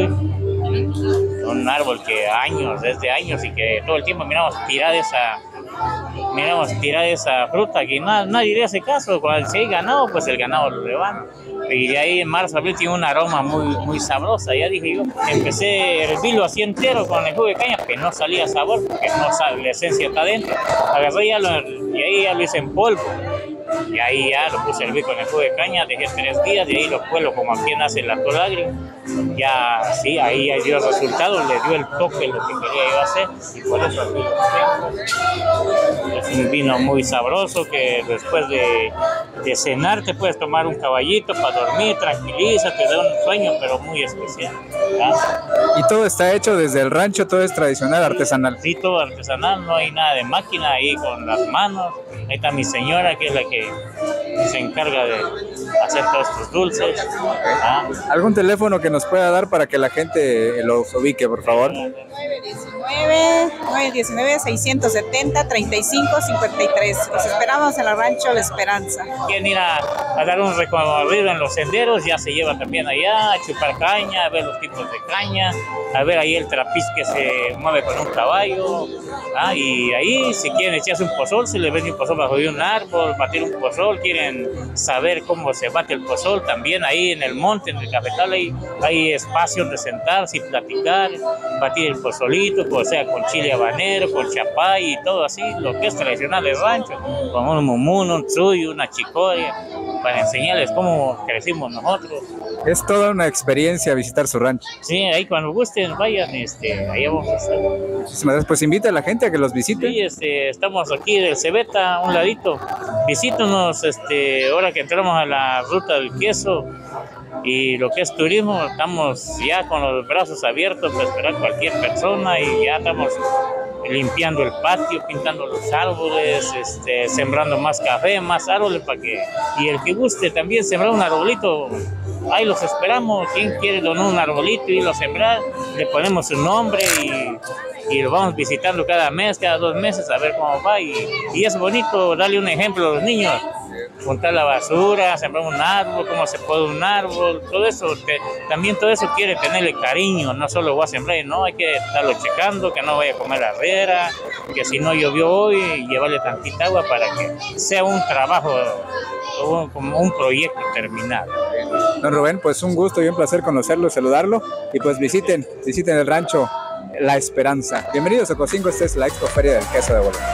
un árbol que años, desde años, y que todo el tiempo miramos tirar esa, miramos tirar esa fruta, que nada, nadie le hace caso. Cuando si hay ganado, pues el ganado lo levanta. Y de ahí en marzo, abril tiene un aroma muy, muy sabrosa. Ya dije yo, empecé a hervirlo así entero con el jugo de caña, que no salía sabor, porque no sabe, la esencia está adentro. Agarré ya lo, y ahí ya lo hice en polvo. Y ahí ya lo puse a hervir con el jugo de caña, dejé tres días, de ahí lo cuelo como aquí nace la tolagri. Ya, sí, ahí dio el resultado, le dio el toque lo que quería yo hacer, y por eso aquí lo tengo. Es un vino muy sabroso que después de, de cenar te puedes tomar un caballito para dormir, tranquiliza, te da un sueño, pero muy especial. ¿Ya? Y todo está hecho desde el rancho, todo es tradicional, artesanal. Sí, todo artesanal, no hay nada de máquina, ahí con las manos. Ahí está mi señora, que es la que se encarga de hacer todos estos dulces. ¿Ah? ¿Algún teléfono que nos pueda dar para que la gente los ubique, por favor? nueve uno nueve, seiscientos setenta, treinta y cinco cincuenta y tres. Los esperamos en el rancho La Esperanza. Quieren ir a, a dar un recorrido en los senderos, ya se lleva también allá, a chupar caña, a ver los tipos de caña, a ver ahí el trapiz que se mueve con un caballo. ¿Ah? Y ahí, si quieren echarse un pozol, se les vende un pozol bajo de un árbol, batir un pozol, quieren saber cómo se bate el pozol, también ahí en el monte, en el cafetal, hay, hay espacios de sentarse y platicar, batir el pozolito, o sea, con chile habanero, con chapay y todo así, lo que es tradicional del rancho, con un mumuno, un tsuyu, una chicoria, para enseñarles cómo crecimos nosotros. Es toda una experiencia visitar su rancho. Sí, ahí cuando gusten, vayan, este, ahí vamos a estar. Muchísimas gracias, pues invita a la gente a que los visite. Sí, este, estamos aquí del Cebeta, a un ladito. Visítanos, este, ahora que entramos a la ruta del queso y lo que es turismo, estamos ya con los brazos abiertos para esperar a cualquier persona, y ya estamos limpiando el patio, pintando los árboles, este, sembrando más café, más árboles para que, y el que guste también sembrar un arbolito, ahí los esperamos. Quien quiere donar un arbolito y lo sembrar, le ponemos su nombre y y lo vamos visitando cada mes, cada dos meses, a ver cómo va, y, y es bonito darle un ejemplo a los niños, juntar la basura, sembrar un árbol, cómo se pone un árbol, todo eso, te, también todo eso quiere tenerle cariño, no solo voy a sembrar, no, hay que estarlo checando, que no vaya a comer la riera, que si no llovió hoy, llevarle tantita agua para que sea un trabajo, un, como un proyecto terminado. Don Rubén, pues un gusto y un placer conocerlo, saludarlo, y pues visiten, visiten el rancho La Esperanza. Bienvenidos a Ocosingo, esta es la Expo Feria del Queso de Bola.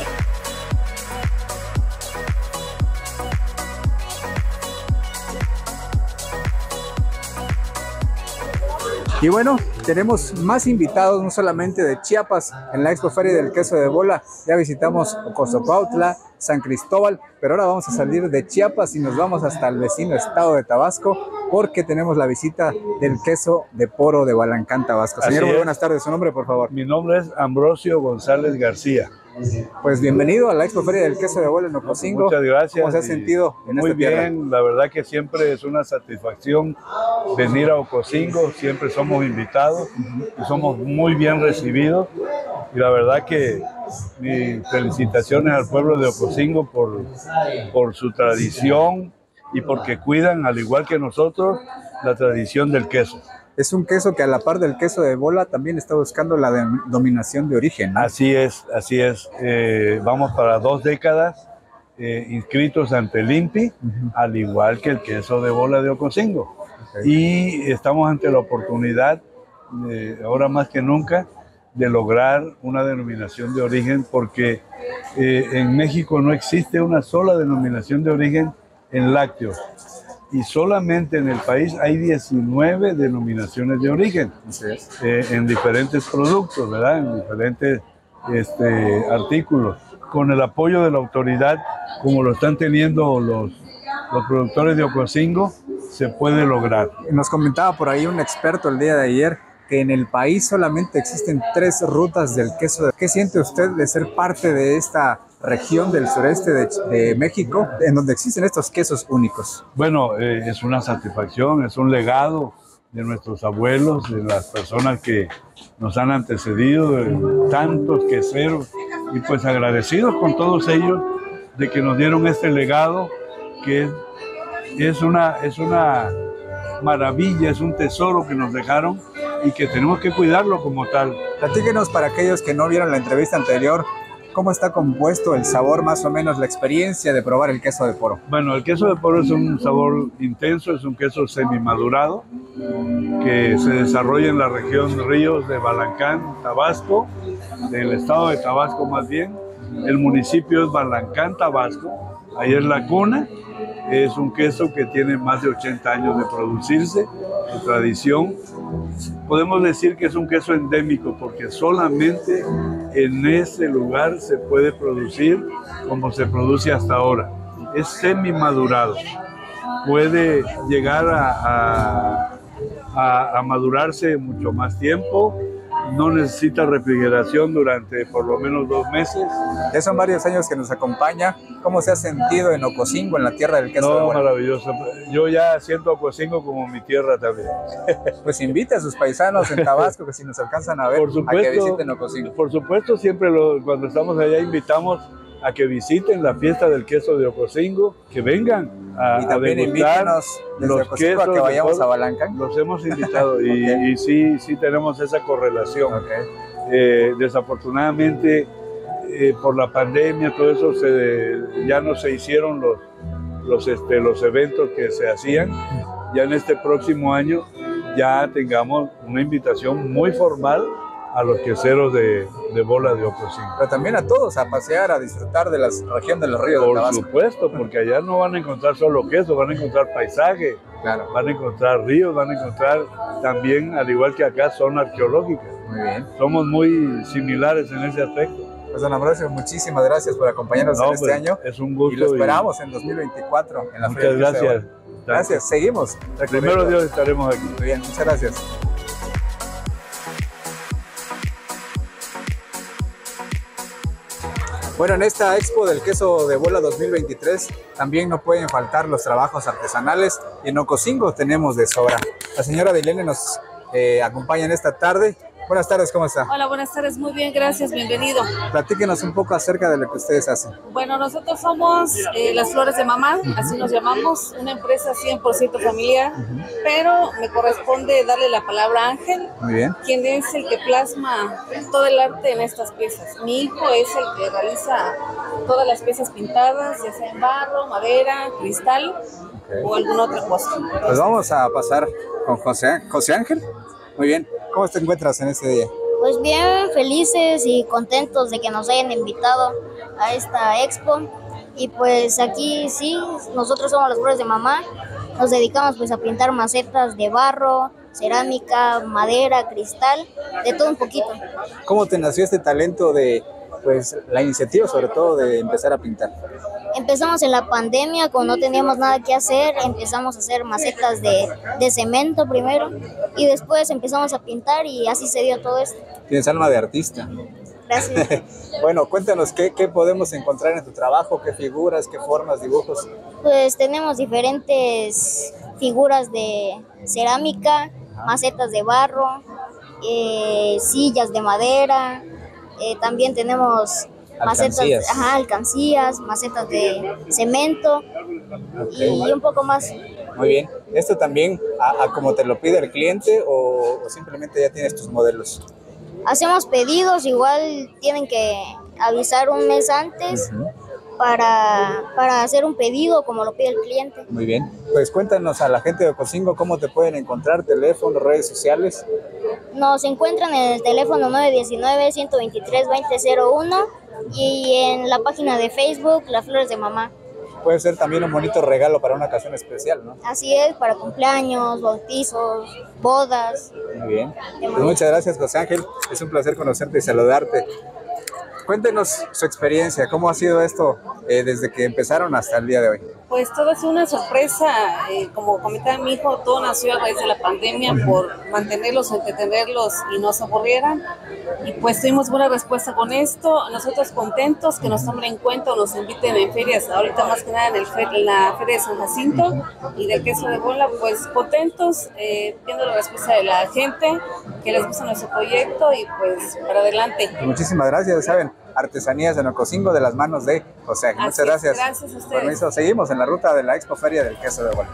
Y bueno, tenemos más invitados, no solamente de Chiapas, en la Expo Feria del Queso de Bola. Ya visitamos Ocosocuautla, San Cristóbal, pero ahora vamos a salir de Chiapas y nos vamos hasta el vecino estado de Tabasco, porque tenemos la visita del queso de Poro de Balancán, Tabasco. Señor, muy buenas tardes. ¿Su nombre, por favor? Mi nombre es Ambrosio González García. Pues bienvenido a la Expo Feria del Queso de Bola en Ocosingo. Muchas gracias. ¿Cómo se ha sentido en Muy esta tierra? bien, la verdad que siempre es una satisfacción venir a Ocosingo, siempre somos invitados y somos muy bien recibidos. Y la verdad que mis felicitaciones al pueblo de Ocosingo por, por su tradición y porque cuidan, al igual que nosotros, la tradición del queso. Es un queso que a la par del queso de Bola también está buscando la denominación de origen, ¿no? Así es, así es. Eh, vamos para dos décadas eh, inscritos ante el I N P I, uh-huh. al igual que el queso de Bola de Ocosingo. Okay. Y estamos ante la oportunidad, eh, ahora más que nunca, de lograr una denominación de origen, porque eh, en México no existe una sola denominación de origen en lácteos. Y solamente en el país hay diecinueve denominaciones de origen eh, en diferentes productos, ¿verdad? En diferentes este, artículos. Con el apoyo de la autoridad, como lo están teniendo los los productores de Ocosingo, se puede lograr. Nos comentaba por ahí un experto el día de ayer que en el país solamente existen tres rutas del queso. ¿Qué siente usted de ser parte de esta región del sureste de, de México, en donde existen estos quesos únicos? Bueno, eh, es una satisfacción, es un legado de nuestros abuelos, de las personas que nos han antecedido, de tantos queseros, y pues agradecidos con todos ellos de que nos dieron este legado, que es, es, una, es una maravilla, es un tesoro que nos dejaron y que tenemos que cuidarlo como tal. Platíquenos, para aquellos que no vieron la entrevista anterior, ¿cómo está compuesto el sabor, más o menos la experiencia de probar el queso de Poro? Bueno, el queso de Poro es un sabor intenso, es un queso semimadurado que se desarrolla en la región de Ríos de Balancán, Tabasco, del estado de Tabasco más bien. El municipio es Balancán, Tabasco, ahí es la cuna. Es un queso que tiene más de ochenta años de producirse, su tradición. Podemos decir que es un queso endémico porque solamente en ese lugar se puede producir como se produce hasta ahora. Es semi-madurado. Puede llegar a, a, a, a madurarse mucho más tiempo. No necesita refrigeración durante por lo menos dos meses. Ya son varios años que nos acompaña. ¿Cómo se ha sentido en Ocosingo, en la tierra del queso? No, maravilloso. Yo ya siento Ocosingo como mi tierra también. Pues invite a sus paisanos en Tabasco, que si nos alcanzan a ver, por supuesto, a que visiten Ocosingo. Por supuesto, siempre lo, cuando estamos allá invitamos a que visiten la fiesta del queso de Ocosingo, que vengan a, y también a degustar desde los quesos a que vayamos a Balancán. Los hemos invitado y, okay. y sí, sí tenemos esa correlación. Okay. Eh, desafortunadamente, eh, por la pandemia, todo eso, se, ya no se hicieron los, los, este, los eventos que se hacían. Ya en este próximo año ya tengamos una invitación muy formal a los queseros de, de Bola de Ocosingo. Pero también a todos, a pasear, a disfrutar de la región de los ríos de Tabasco. Por supuesto, porque allá no van a encontrar solo queso, van a encontrar paisaje, claro. Van a encontrar ríos, van a encontrar también, al igual que acá, zona arqueológica. Muy bien. Somos muy similares en ese aspecto. Pues don Ambrosio, muchísimas gracias por acompañarnos no, en este pues, año. Es un gusto. Y lo esperamos y... en dos mil veinticuatro en la Muchas Feria gracias. Gracias. Gracias, seguimos. Primero Dios estaremos aquí. Muy bien, muchas gracias. Bueno, en esta Expo del Queso de Bola dos mil veintitrés también no pueden faltar los trabajos artesanales y en Ocosingo tenemos de sobra. La señora Dilene nos eh, acompaña en esta tarde. Buenas tardes, ¿cómo está? Hola, buenas tardes, muy bien, gracias, bienvenido. Platíquenos un poco acerca de lo que ustedes hacen. Bueno, nosotros somos eh, Las Flores de Mamá, uh-huh. así nos llamamos, una empresa cien por ciento familiar, uh-huh. pero me corresponde darle la palabra a Ángel, muy bien. Quien es el que plasma todo el arte en estas piezas. Mi hijo es el que realiza todas las piezas pintadas, ya sea en barro, madera, cristal okay. o alguna otra cosa. Pues vamos a pasar con José, José Ángel. Muy bien, ¿cómo te encuentras en este día? Pues bien, felices y contentos de que nos hayan invitado a esta expo. Y pues aquí sí, nosotros somos Las Flores de Mamá, nos dedicamos pues a pintar macetas de barro, cerámica, madera, cristal, de todo un poquito. ¿Cómo te nació este talento de, pues, la iniciativa sobre todo de empezar a pintar? Empezamos en la pandemia, cuando no teníamos nada que hacer, empezamos a hacer macetas de, de cemento primero y después empezamos a pintar y así se dio todo esto. Tienes alma de artista. Gracias. Bueno, cuéntanos, ¿qué, ¿qué podemos encontrar en tu trabajo? ¿Qué figuras, qué formas, dibujos? Pues tenemos diferentes figuras de cerámica, macetas de barro, eh, sillas de madera, eh, también tenemos... Alcancías. Macetas, ajá, alcancías, macetas de cemento okay. y un poco más. Muy bien. ¿Esto también a, a como te lo pide el cliente o, o simplemente ya tienes tus modelos? Hacemos pedidos, igual tienen que avisar un mes antes uh-huh. para, para hacer un pedido como lo pide el cliente. Muy bien. Pues cuéntanos a la gente de Ocosingo cómo te pueden encontrar, teléfono, redes sociales. Nos encuentran en el teléfono nueve uno nueve, uno dos tres, dos cero cero uno y en la página de Facebook, Las Flores de Mamá. Puede ser también un bonito regalo para una ocasión especial, ¿no? Así es, para cumpleaños, bautizos, bodas. Muy bien. Pues muchas gracias, José Ángel. Es un placer conocerte y saludarte. Cuéntenos su experiencia, ¿cómo ha sido esto eh, desde que empezaron hasta el día de hoy? Pues todo es una sorpresa, eh, como comentaba mi hijo, todo nació a raíz de la pandemia por mantenerlos, entretenerlos y no se aburrieran. Y pues tuvimos buena respuesta con esto, nosotros contentos que nos tomen en cuenta o nos inviten en ferias, ahorita más que nada en, el fe, en la Feria de San Jacinto y del queso de bola, pues contentos, eh, viendo la respuesta de la gente, que les gusta nuestro proyecto y pues para adelante. Muchísimas gracias, saben. Artesanías de Ocosingo de las manos de José. Muchas Así gracias. Es, gracias a ustedes. Permiso, seguimos en la ruta de la Expo Feria del Queso de Bola.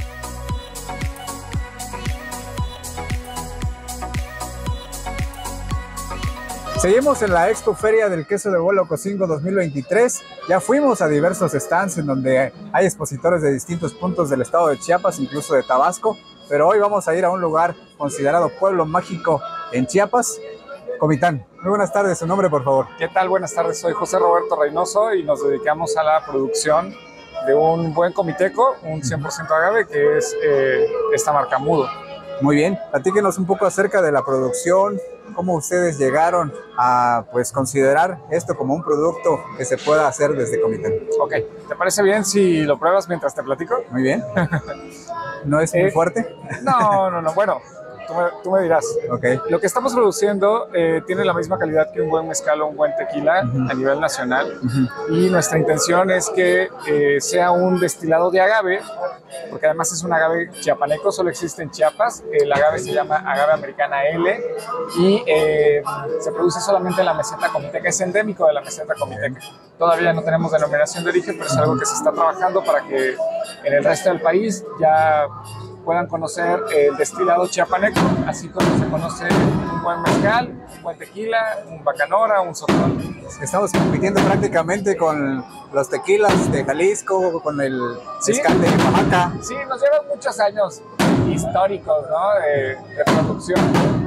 Seguimos en la Expo Feria del Queso de Bola Ocosingo dos mil veintitrés. Ya fuimos a diversos stands en donde hay expositores de distintos puntos del estado de Chiapas, incluso de Tabasco. Pero hoy vamos a ir a un lugar considerado pueblo mágico en Chiapas, Comitán. Muy buenas tardes, su nombre por favor. ¿Qué tal? Buenas tardes, soy José Roberto Reynoso y nos dedicamos a la producción de un buen comiteco, un cien por ciento agave, que es eh, esta marca Mudo. Muy bien, platíquenos un poco acerca de la producción, cómo ustedes llegaron a pues considerar esto como un producto que se pueda hacer desde Comitán. Ok, ¿te parece bien si lo pruebas mientras te platico? Muy bien. ¿No es muy eh, fuerte? No, no, no, bueno. Tú me, tú me dirás. Okay. Lo que estamos produciendo eh, tiene la misma calidad que un buen mezcal o un buen tequila uh-huh. a nivel nacional. Uh-huh. Y nuestra intención es que eh, sea un destilado de agave, porque además es un agave chiapaneco, solo existe en Chiapas. El agave se llama agave americana L y eh, se produce solamente en la meseta comiteca, es endémico de la meseta comiteca. Todavía no tenemos denominación de origen, pero es algo que se está trabajando para que en el resto del país ya puedan conocer el destilado chiapaneco, así como se conoce un buen mezcal, un buen tequila, un bacanora, un sotol. Estamos compitiendo prácticamente con los tequilas de Jalisco, con el ¿Sí? mezcal de Oaxaca. Sí, nos llevan muchos años históricos, ¿no? de, de producción.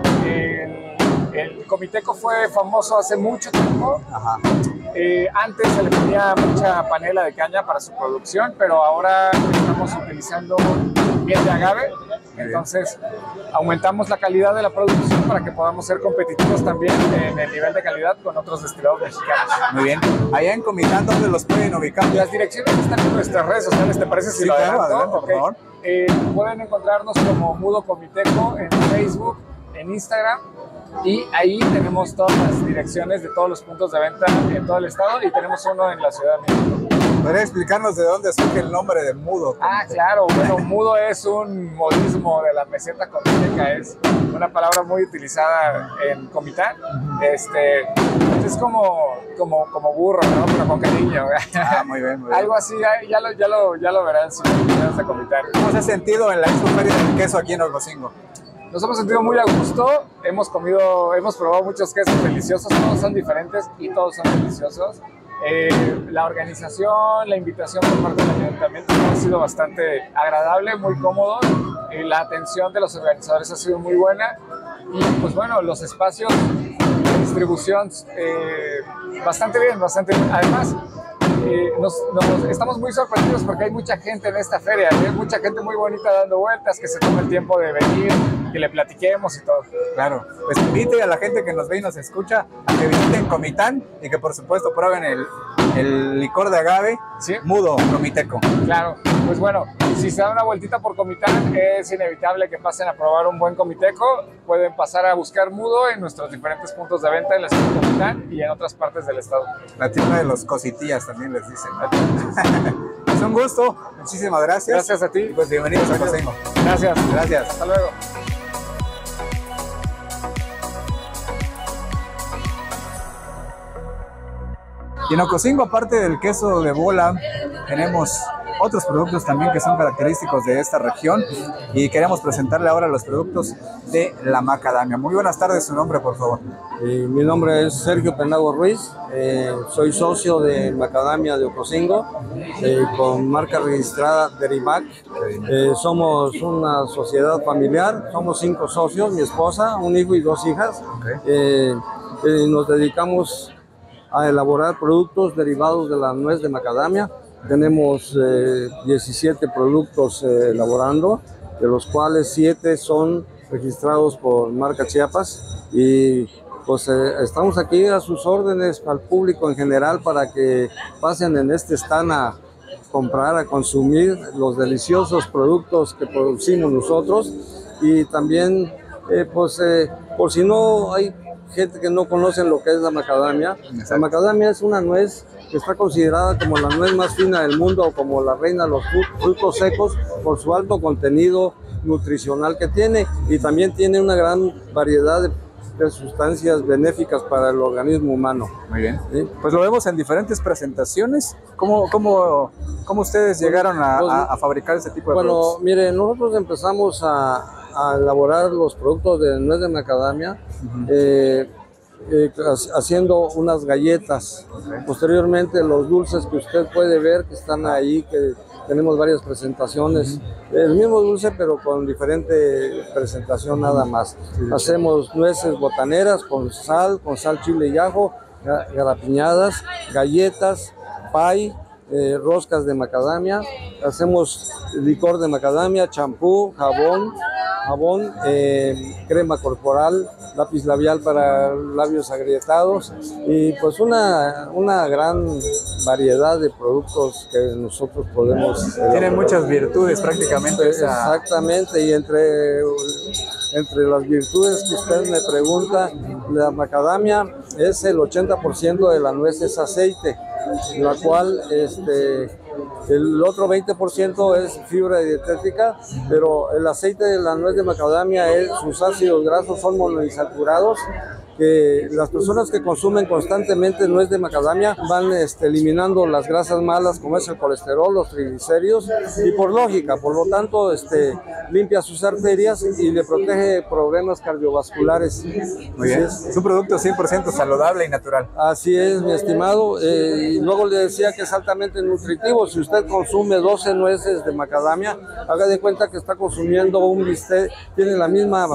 El, el comiteco fue famoso hace mucho tiempo. Ajá. Eh, antes se le ponía mucha panela de caña para su producción, pero ahora estamos utilizando miel de agave, entonces aumentamos la calidad de la producción para que podamos ser competitivos también en el nivel de calidad con otros destilados mexicanos. Muy bien. Allá en Comitán, ¿dónde los pueden ubicar? Las direcciones están en nuestras redes sociales, ¿te parece si sí, lo claro, adelanto? adelante, Okay. por favor. Eh, pueden encontrarnos como Mudo Comiteco en Facebook, en Instagram, y ahí tenemos todas las direcciones de todos los puntos de venta en todo el estado y tenemos uno en la Ciudad de México. ¿Podría explicarnos de dónde surge el nombre de Mudo? Ah, claro, bueno, Mudo es un modismo de la meseta comiteca, es una palabra muy utilizada en Comitán. Este, es como, como, como burro, ¿no? Pero con cariño. Ah, muy bien, muy bien. Algo así, ya lo, ya lo, ya lo verán si vienes de Comitán. ¿Cómo se ha sentido en la Expo Feria del Queso aquí en Ocosingo? Nos hemos sentido muy a gusto, hemos comido, hemos probado muchos quesos deliciosos, todos son diferentes y todos son deliciosos. Eh, la organización, la invitación por parte del ayuntamiento ha sido bastante agradable, muy cómodo. Eh, la atención de los organizadores ha sido muy buena y pues bueno, los espacios de distribución eh, bastante bien, bastante bien. Además, eh, nos, nos, estamos muy sorprendidos porque hay mucha gente en esta feria, hay mucha gente muy bonita dando vueltas, que se toma el tiempo de venir, que le platiquemos y todo. Claro, pues invite a la gente que nos ve y nos escucha a que visiten Comitán y que por supuesto prueben el, el licor de agave, ¿sí? Mudo Comiteco. Claro, pues bueno, si se dan una vueltita por Comitán es inevitable que pasen a probar un buen comiteco. Pueden pasar a buscar Mudo en nuestros diferentes puntos de venta en la ciudad de Comitán y en otras partes del estado. La tienda de los cositillas también les dicen. Es un gusto, muchísimas gracias. Gracias a ti. Pues bienvenidos a Ocosingo. Gracias. Gracias. Hasta luego. Y en Ocosingo, aparte del queso de bola, tenemos otros productos también que son característicos de esta región y queremos presentarle ahora los productos de la macadamia. Muy buenas tardes, su nombre por favor. Eh, mi nombre es Sergio Penago Ruiz, eh, soy socio de Macadamia de Ocosingo, eh, con marca registrada Derimac. Eh, somos una sociedad familiar, somos cinco socios, mi esposa, un hijo y dos hijas. Okay. Eh, eh, nos dedicamos a elaborar productos derivados de la nuez de macadamia. Tenemos eh, diecisiete productos eh, elaborando, de los cuales siete son registrados por marca Chiapas y pues eh, estamos aquí a sus órdenes al público en general para que pasen en este stand a comprar, a consumir los deliciosos productos que producimos nosotros y también eh, pues eh, por si no hay gente que no conoce lo que es la macadamia. Exacto. La macadamia es una nuez que está considerada como la nuez más fina del mundo o como la reina de los frutos secos por su alto contenido nutricional que tiene y también tiene una gran variedad de, de sustancias benéficas para el organismo humano. Muy bien. ¿Sí? Pues lo vemos en diferentes presentaciones. ¿Cómo, cómo, cómo ustedes llegaron a, pues, a, a fabricar este tipo de bueno, productos? Bueno, mire, nosotros empezamos a, a elaborar los productos de nuez de macadamia uh-huh. eh, eh, haciendo unas galletas. Okay. Posteriormente los dulces que usted puede ver que están ahí, que tenemos varias presentaciones, uh-huh. el mismo dulce pero con diferente presentación nada más. Sí, hacemos nueces botaneras con sal, con sal, chile y ajo, garapiñadas, galletas, pay, eh, roscas de macadamia, hacemos licor de macadamia, champú, jabón, jabón, eh, crema corporal, lápiz labial para labios agrietados y pues una, una gran variedad de productos que nosotros podemos... Tienen elaborar. Muchas virtudes prácticamente. Esa... Exactamente, y entre, entre las virtudes que usted me pregunta, la macadamia es el ochenta por ciento de la nuez es aceite, la cual este, el otro veinte por ciento es fibra dietética, pero el aceite de la nuez de macadamia, es, sus ácidos grasos son monoinsaturados, que las personas que consumen constantemente nuez de macadamia van este, eliminando las grasas malas como es el colesterol, los triglicéridos y por lógica, por lo tanto este, limpia sus arterias y le protege problemas cardiovasculares. Muy bien. Es, es un producto cien por ciento saludable y natural. Así es, mi estimado, eh, y luego le decía que es altamente nutritivo. Si usted consume doce nueces de macadamia, haga de cuenta que está consumiendo un bistec, tiene la misma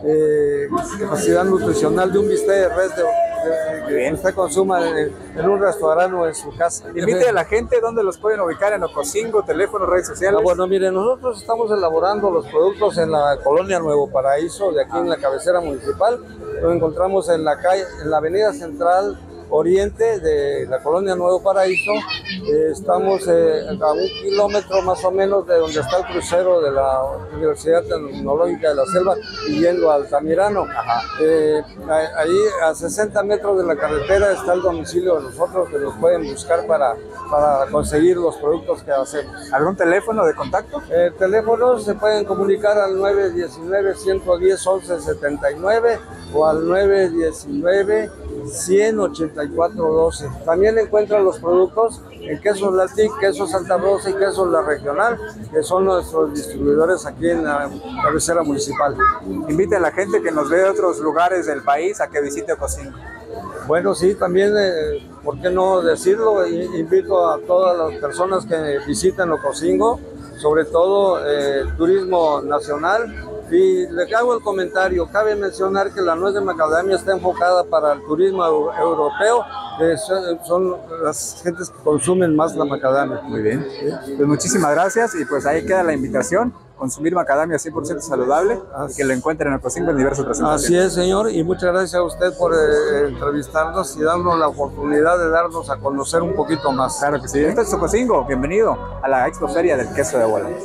eh, capacidad nutricional de un bistec de res de, de, de, que usted consuma en, en un restaurante o en su casa. Invite a la gente, ¿dónde los pueden ubicar? En Ocosingo, teléfono, redes sociales. Ah, bueno, mire, nosotros estamos elaborando los productos en la colonia Nuevo Paraíso, de aquí en la cabecera municipal. Lo encontramos en la calle, en la avenida central oriente de la colonia Nuevo Paraíso. Eh, estamos eh, a un kilómetro más o menos de donde está el crucero de la Universidad Tecnológica de la Selva y yendo a Altamirano. Eh, ahí a sesenta metros de la carretera está el domicilio de nosotros, que nos pueden buscar para, para conseguir los productos que hacemos. ¿Algún teléfono de contacto? Eh, teléfonos se pueden comunicar al nueve uno nueve, uno uno cero, once setenta y nueve o al nueve uno nueve, cien ochenta y cuatro doce. También encuentran los productos en Quesos La Tic, Quesos Santa Rosa y Quesos La Regional, que son nuestros distribuidores aquí en la cabecera municipal. Invite a la gente que nos ve de otros lugares del país a que visite Ocosingo. Bueno, sí, también, eh, ¿por qué no decirlo? Invito a todas las personas que visiten Ocosingo, sobre todo eh, turismo nacional. Y le hago el comentario, cabe mencionar que la nuez de macadamia está enfocada para el turismo europeo, que son las gentes que consumen más la macadamia. Muy bien, pues muchísimas gracias y pues ahí queda la invitación, consumir macadamia cien por ciento saludable y que lo encuentren en Ocosingo en diversas presentaciones. Así es, señor, y muchas gracias a usted por eh, entrevistarnos y darnos la oportunidad de darnos a conocer un poquito más. Claro que sí. Esto es Ocosingo, bienvenido a la Expo Feria del Queso de Bola.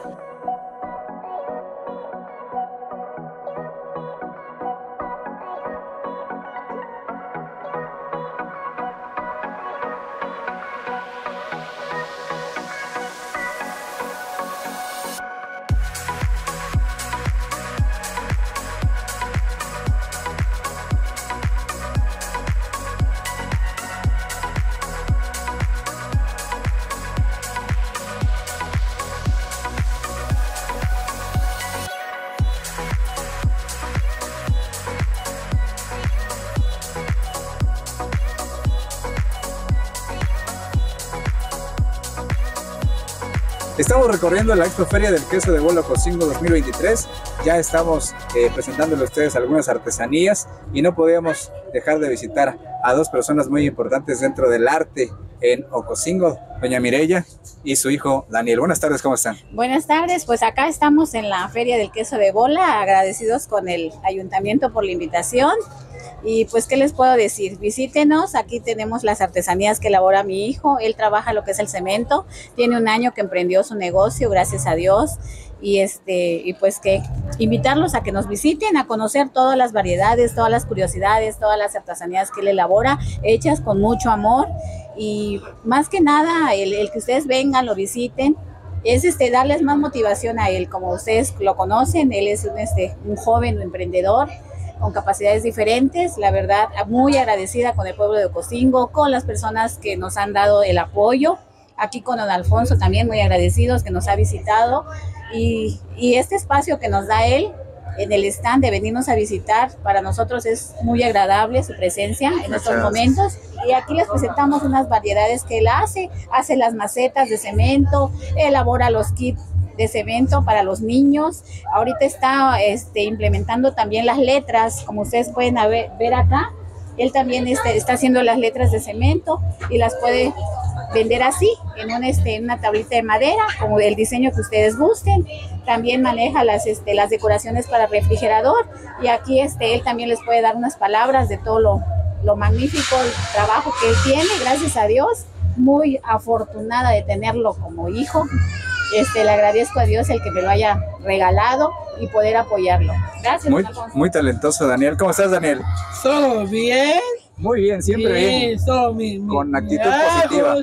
Estamos recorriendo la Expo Feria del Queso de Bola Ocosingo dos mil veintitrés. Ya estamos eh, presentándole a ustedes algunas artesanías y no podíamos dejar de visitar a dos personas muy importantes dentro del arte en Ocosingo, doña Mireya y su hijo Daniel. Buenas tardes, ¿cómo están? Buenas tardes, pues acá estamos en la Feria del Queso de Bola, agradecidos con el Ayuntamiento por la invitación Y pues, ¿qué les puedo decir? Visítenos, aquí tenemos las artesanías que elabora mi hijo, él trabaja lo que es el cemento, tiene un año que emprendió su negocio, gracias a Dios, y este y pues que invitarlos a que nos visiten, a conocer todas las variedades, todas las curiosidades, todas las artesanías que él elabora, hechas con mucho amor, y más que nada, el, el que ustedes vengan, lo visiten, es este, darles más motivación a él, como ustedes lo conocen, él es un, este, un joven emprendedor, con capacidades diferentes, la verdad, muy agradecida con el pueblo de Ocosingo, con las personas que nos han dado el apoyo, aquí con don Alfonso también muy agradecidos que nos ha visitado, y, y este espacio que nos da él en el stand de venirnos a visitar, para nosotros es muy agradable su presencia en estos momentos, y aquí les presentamos unas variedades que él hace, hace las macetas de cemento, elabora los kits de cemento para los niños. Ahorita está este, implementando también las letras, como ustedes pueden ver, ver acá. Él también este, está haciendo las letras de cemento y las puede vender así, en, un, este, en una tablita de madera, como el diseño que ustedes gusten. También maneja las, este, las decoraciones para refrigerador, y aquí este, él también les puede dar unas palabras de todo lo, lo magnífico el trabajo que él tiene, gracias a Dios. Muy afortunada de tenerlo como hijo. Este, le agradezco a Dios el que me lo haya regalado y poder apoyarlo. Gracias. Muy, muy talentoso, Daniel. ¿Cómo estás, Daniel? ¿Todo bien? Muy bien, siempre bien. bien. Solo mi, mi, con actitud mi positiva.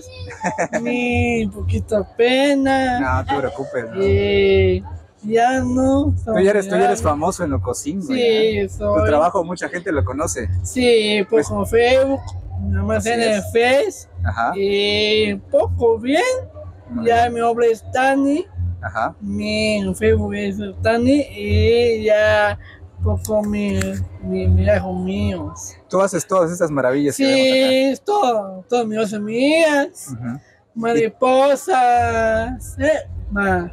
Mi poquito pena. No, no te preocupes. No. Eh, ya no. Tú ya, eres, tú ya eres famoso en Ocosingo. Sí, ya. soy. Tu trabajo mucha gente lo conoce. Sí, pues, pues con Facebook, nada más en el Face. Ajá. Y poco bien. Ya mi nombre es Tani. Ajá. Mi Facebook es Tani y ya poco mi, mi, mi hijo mío. Tú haces todas estas maravillas. Sí, que vemos acá. todo, todo mi cosas mías, uh-huh. mariposas, eh, ma,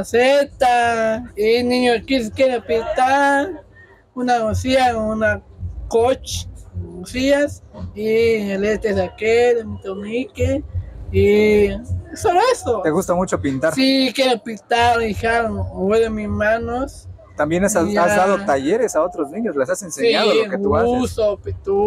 maceta, y niños que quieren pintar, una cosilla, una coach, cosillas, y el este es aquel, de mi tomique. Y solo eso. ¿Te gusta mucho pintar? Sí, quiero pintar, dejar de mis manos. ¿También has, has dado talleres a otros niños? ¿Les has enseñado sí, lo que tú haces? uso,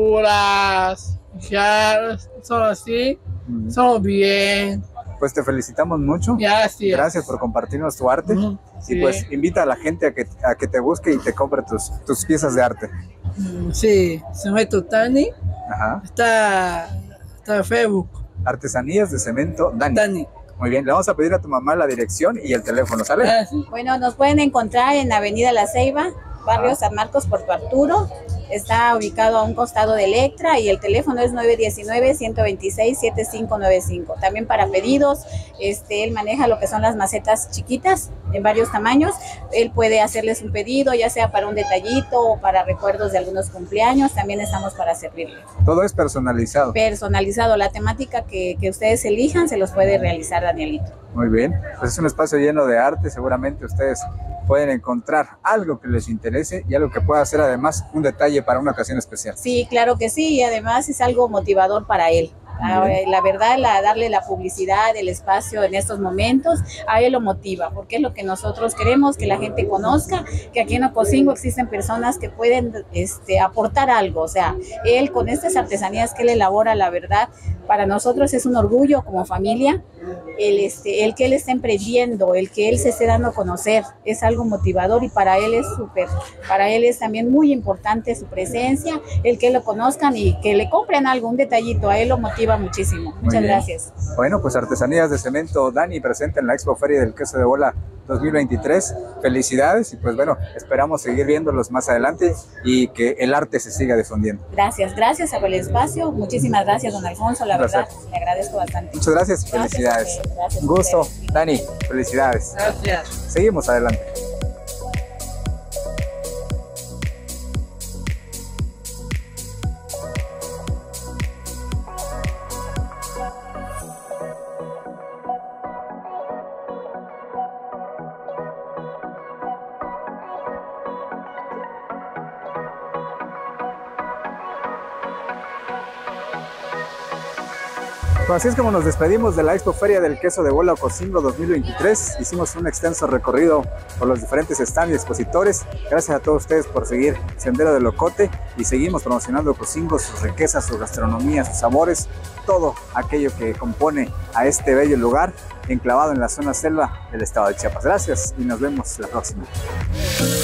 pinturas, dejar, solo así, mm. solo bien. Pues te felicitamos mucho. Gracias. Gracias por compartirnos tu arte. Mm, sí. Y pues invita a la gente a que, a que te busque y te compre tus, tus piezas de arte. Mm, sí, se llama Tani. Ajá. Está, está en Facebook. Artesanías de cemento Dani. Dani. Muy bien, le vamos a pedir a tu mamá la dirección y el teléfono, ¿sale? Ah, sí. Bueno, nos pueden encontrar en Avenida La Ceiba, barrio ah. San Marcos, Puerto Arturo. Está ubicado a un costado de Electra y el teléfono es nueve uno nueve, uno dos seis, siete cinco nueve cinco. También para pedidos, este, él maneja lo que son las macetas chiquitas en varios tamaños. Él puede hacerles un pedido, ya sea para un detallito o para recuerdos de algunos cumpleaños. También estamos para servirle. Todo es personalizado. Personalizado. La temática que, que ustedes elijan se los puede realizar Danielito. Muy bien. Pues es un espacio lleno de arte. Seguramente ustedes pueden encontrar algo que les interese y algo que pueda ser además un detalle para una ocasión especial. Sí, claro que sí, y además es algo motivador para él. La, la verdad, la, darle la publicidad, el espacio en estos momentos, a él lo motiva, porque es lo que nosotros queremos, que la gente conozca, que aquí en Ocosingo existen personas que pueden este, aportar algo. O sea, él con estas artesanías que él elabora, la verdad, para nosotros es un orgullo como familia, el, este, el que él esté emprendiendo, el que él se esté dando a conocer, es algo motivador y para él es súper, para él es también muy importante su presencia, el que lo conozcan y que le compren algo, un detallito, a él lo motiva muchísimo. Muchas gracias. Bueno, pues Artesanías de Cemento Dani presente en la Expo Feria del Queso de Bola dos mil veintitrés. Felicidades y pues bueno, esperamos seguir viéndolos más adelante y que el arte se siga difundiendo. Gracias, gracias por el espacio. Muchísimas gracias, don Alfonso, la verdad, le agradezco bastante. Muchas gracias, felicidades. Gracias, gracias Un gusto, Dani, felicidades. Gracias. Seguimos adelante. Pues así es como nos despedimos de la Expo Feria del Queso de Bola Ocosingo dos mil veintitrés. Hicimos un extenso recorrido por los diferentes stands y expositores. Gracias a todos ustedes por seguir Sendero del Ocote y seguimos promocionando Ocosingo, sus riquezas, su gastronomía, sus sabores, todo aquello que compone a este bello lugar enclavado en la zona selva del estado de Chiapas. Gracias y nos vemos la próxima.